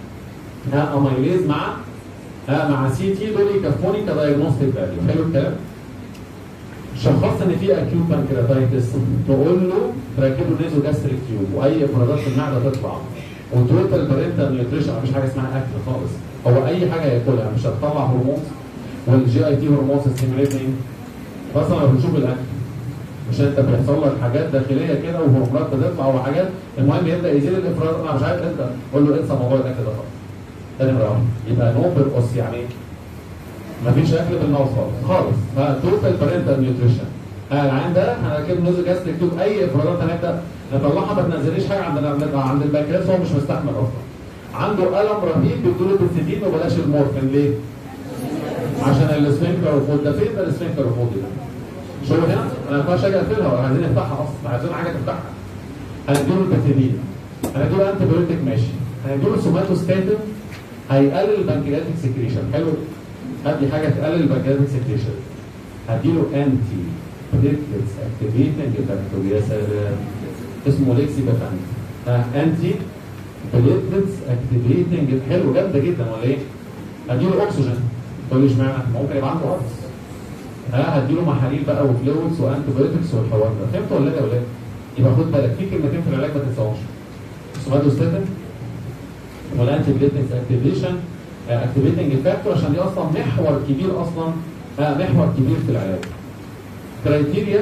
اميليز مع سي تي دول يكفوني كدايجنوستيك فاليو. حلو الكلام؟ شخصت ان في اكيوت بانكرياتايتس، تقول له تركب له نيزو جاستريك تيوب، واي افرازات في المعده تطلع، وتوتال بارنتال نيوتريشن، مفيش حاجه اسمها اكل خالص، هو اي حاجه ياكلها مش هتطلع هرمون، والجي اي تي هرمون ستيميوليتنج. اصلا لما بتشوف الاكل مش انت بيحصل لك حاجات داخليه كده وهرمونات بتطلع وحاجات، المهم يبدا يزيد الافراز، انا مش عارف انت، قول له انسى موضوع الاكل ده خالص. تاني مره يبقى نو بيرقص، يعني مفيش اكل بالماوس خالص، فتوتال بارنتال نيوتريشن. العين ده هنركب نوزو جاستريك تيوب، اي افرازات هنبدا نطلعها، ما تنزليش حاجه عند البنكرياس، هو مش مستحمل اصلا. عنده الم رهيب بيدوا له بنسلين وبلاش المورفين ليه؟ عشان السفنكتر اوف ده فين ده السفنكتر اوف ده؟ شوفوا هنا انا ما ينفعش اجي اقفلها ولا عايزين نفتحها اصلا عايزين حاجه تفتحها. هنديله البنسلين هنديله انتي بايوتيك ماشي هنديله سوماتوستاتين هيقلل البنكرياتيك سكريشن حلو هدي حاجه تقلل البنكرياتيك سكريشن هديله انتي بليتلتس اكتيفيتنج فاكتور يا سلام اسمه ليكسيبافانت انتي بليتلتس اكتيفيتنج حلو جامده جدا ولا ايه؟ هديله اكسجين تقول لي اشمعنى؟ ممكن يبقى عنده ارض هديله محاليل بقى وفلويدز وانتي بايوتكس والحوار ده فهمتوا ولا لا يا ولاد؟ يبقى خد بالك في كلمتين في العلاج ما تنساهمش سوماتوستاتين والانتي بليتلتس اكتيفيتنج فاكتور عشان دي اصلا محور كبير اصلا محور كبير في العلاج. كرايتيريا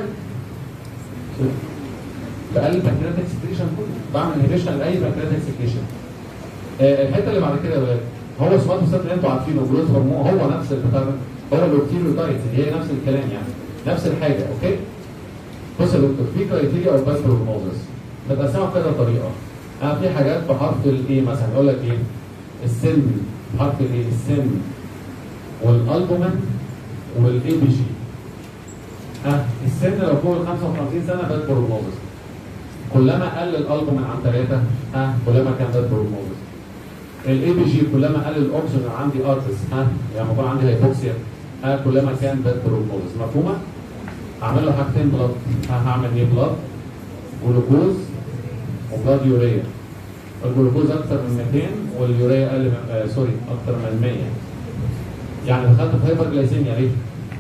بقلل بنكرياتيك سكريشن كله بعمل انهبيشن لاي بنكرياتيك سكريشن. الحته اللي بعد كده يا ولاد هو سوماتوستاتين اللي انتوا عارفينه جلوز هرمون هو نفس البتاع هو الاوبتيريودايتس هي نفس الكلام يعني نفس الحاجه اوكي. بص يا دكتور في كرايتيريا او باس بروجنوزس متقسمه بكذا طريقه. في حاجات بحرف الايه مثلا يقول لك ايه السن بحرف الايه السن والالبومين والاي بي جي. السن لو فوق ال 55 سنه باس بروجنوزس كلما قل الالبومين عن 3 كلما كان باس بروجنوزس. الاي بي جي كلما قل الاكسجين عندي ارتس يعني يكون عندي هايبوكسيا كلما كان باس بروجنوزس. مفهومه؟ هعمل له حاجتين بلاد هعمل ايه بلاد جلوكوز وبلاد يوريا. الجلوكوز اكتر من 200 واليوريا اقل من سوري اكتر من 100 يعني دخلت في هايبرجلايسيميا ليه؟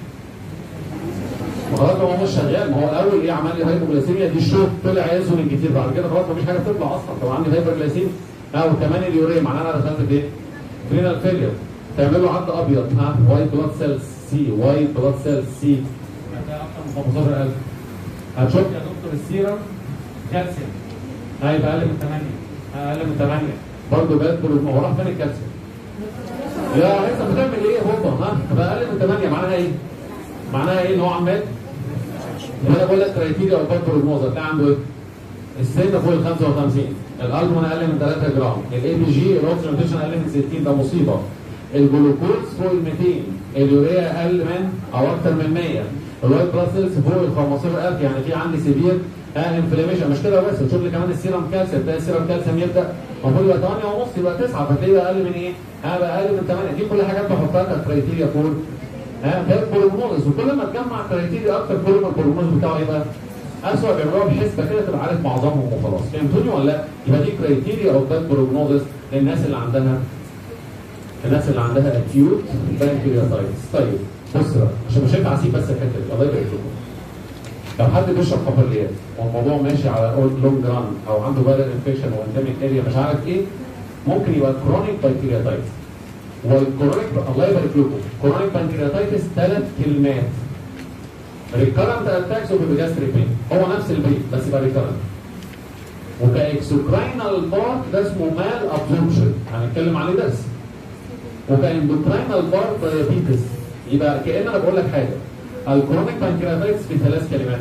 خلاص هو مش شغال ما هو الاول ايه عمل لي هايبوجلايسيميا دي الشوك طلع يزن كتير بعد كده خلاص مفيش حاجه بتطلع اصلا طب عندي هايبرجلايسيميا وكمان اليوريا معناها انا دخلت في ايه؟ رينال فيلير تعمل له عد ابيض وايت بلاد سيلز سي وايت بلاد سيلز سي هتلاقي اكتر من 15000 هتشوف يا دكتور السيرم كالسيوم هيبقى اقل من 8 اقل من 8 برضه باد هو راح فين الكالسيوم؟ يا انت بتعمل ايه هوبا هتبقى اقل من 8 معناها ايه؟ معناها ايه ان هو عمال انا بقول لك كرايتيريا او باد بروجنوز هتلاقي عنده ايه؟ السن فوق ال 55 الالبومين اقل من 3 جرام الاي بي جي الاوكسجين اقل من 60 ده مصيبه الجلوكوز فوق ال 200 اليوريا اقل من او اكتر من 100 الوايت بلاد سيلز فوق ال 15000 يعني في عندي سيفير انفلاميشن مش كده بس تشوف لي كمان السيرم كالسيوم تلاقي السيرم كالسيوم يبدا المفروض يبقى 8 ونص يبقى 9 فتلاقيه اقل من ايه؟ بقى اقل من 8 دي كل حاجات بحطها كرايتيريا فور ده بروجنوز وكل ما تجمع كرايتيريا اكتر كل ما البروجنوز بتاعه يبقى اسوء بيعملوها بحسبه كده تبقى عارف معظمهم وخلاص فهمتوني ولا لا؟ يبقى دي كرايتيريا او باد بروجنوزس للناس اللي عندها اكيوت بانكرياتايتس. طيب بص بقى عشان مش هينفع اسيب بس الحته دي الله يبارك لكم. لو حد بيشرب كحوليات والموضوع ماشي على لونج ران او عنده فايرال انفكشن وانديميك اريا مش عارف ايه ممكن يبقى كرونيك بانكرياتايتس. والكرونيك الله يبارك لكم كرونيك بانكرياتايتس 3 كلمات ريكارنت اتاكس اوف جاستريك بين هو نفس البين بس يبقى ريكارنت وكاكسوكراينال بارت ده اسمه مال ابزوربشن هنتكلم عليه درس وكاندوكراينال بارت دايابيتس يبقى كأن انا بقول لك حاجه الكرونيك بانكرياتايتس في 3 كلمات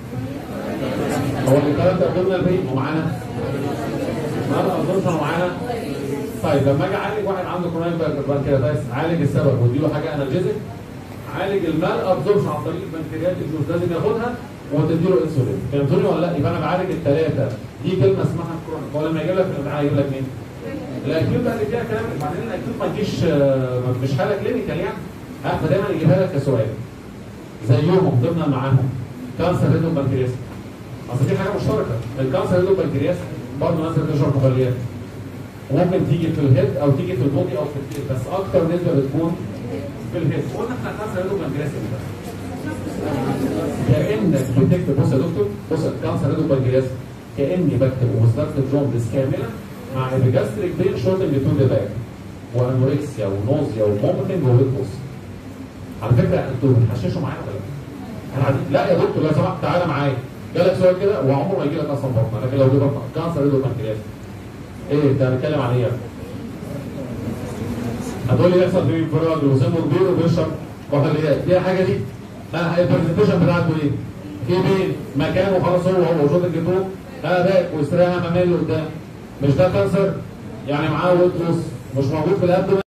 هو الريكارنت ابزوربشن بين ومعانا مال ابزوربشن ومعانا طيب لما اجي اعالج واحد عنده كرونيك بانكرياتايتس عالج السبب واديله حاجه انرجيزك عالج المال ابزوربشن عن طريق البنكرياس الجوز لازم ياخدها وتديله انسولين فهمتوني ولا لا؟ يبقى انا بعالج الثلاثه دي كلمه اسمها كرونيك هو لما يجيب لك الامتحان يجيب لك مين؟ الاكيوت بقى اللي فيها كلام بعدين الاكيوت ما تجيش مش حاله كلينيكال يعني فدايما يجيبها لك كسؤال زيهم ضمنا معاهم كانسر ريدو بنكرياس اصل دي حاجه مشتركه الكانسر ريدو بنكرياس برضه ناس بتشرب كحوليات وممكن تيجي في الهيد او تيجي في البودي او في الكيل بس اكتر نسبه بتكون في الهيد قلنا احنا الكانسر ريدو بنكرياس امتى؟ كانك بتكتب بص يا دكتور بص الكانسر ريدو بنكرياس كاني بكتب ومستخدم جوندس كامله مع الجاستريك بين شورتنج تو ذا باك وانوركسيا ونوزيا ومومتنج وويت على فكره انتوا بتحششوا معايا ولا لا يا دكتور لو سمحت تعالى معايا جالك سؤال كده وعمره ما يجي لك اصلا بطنه لكن لو جه بطنه كانسر ريدو بنكرياس ايه ده هنتكلم عن ايه؟ هتقول لي يحصل في انفراد وسنه كبير وبيشرب كحوليات دي الحاجه دي البرزنتيشن بتاعته ايه؟ في بين مكانه خلاص هو وجود الجدود باك واستراحه ممل قدام مش ده كانسر يعني معاه ويت لوس مش موجود في الابدومين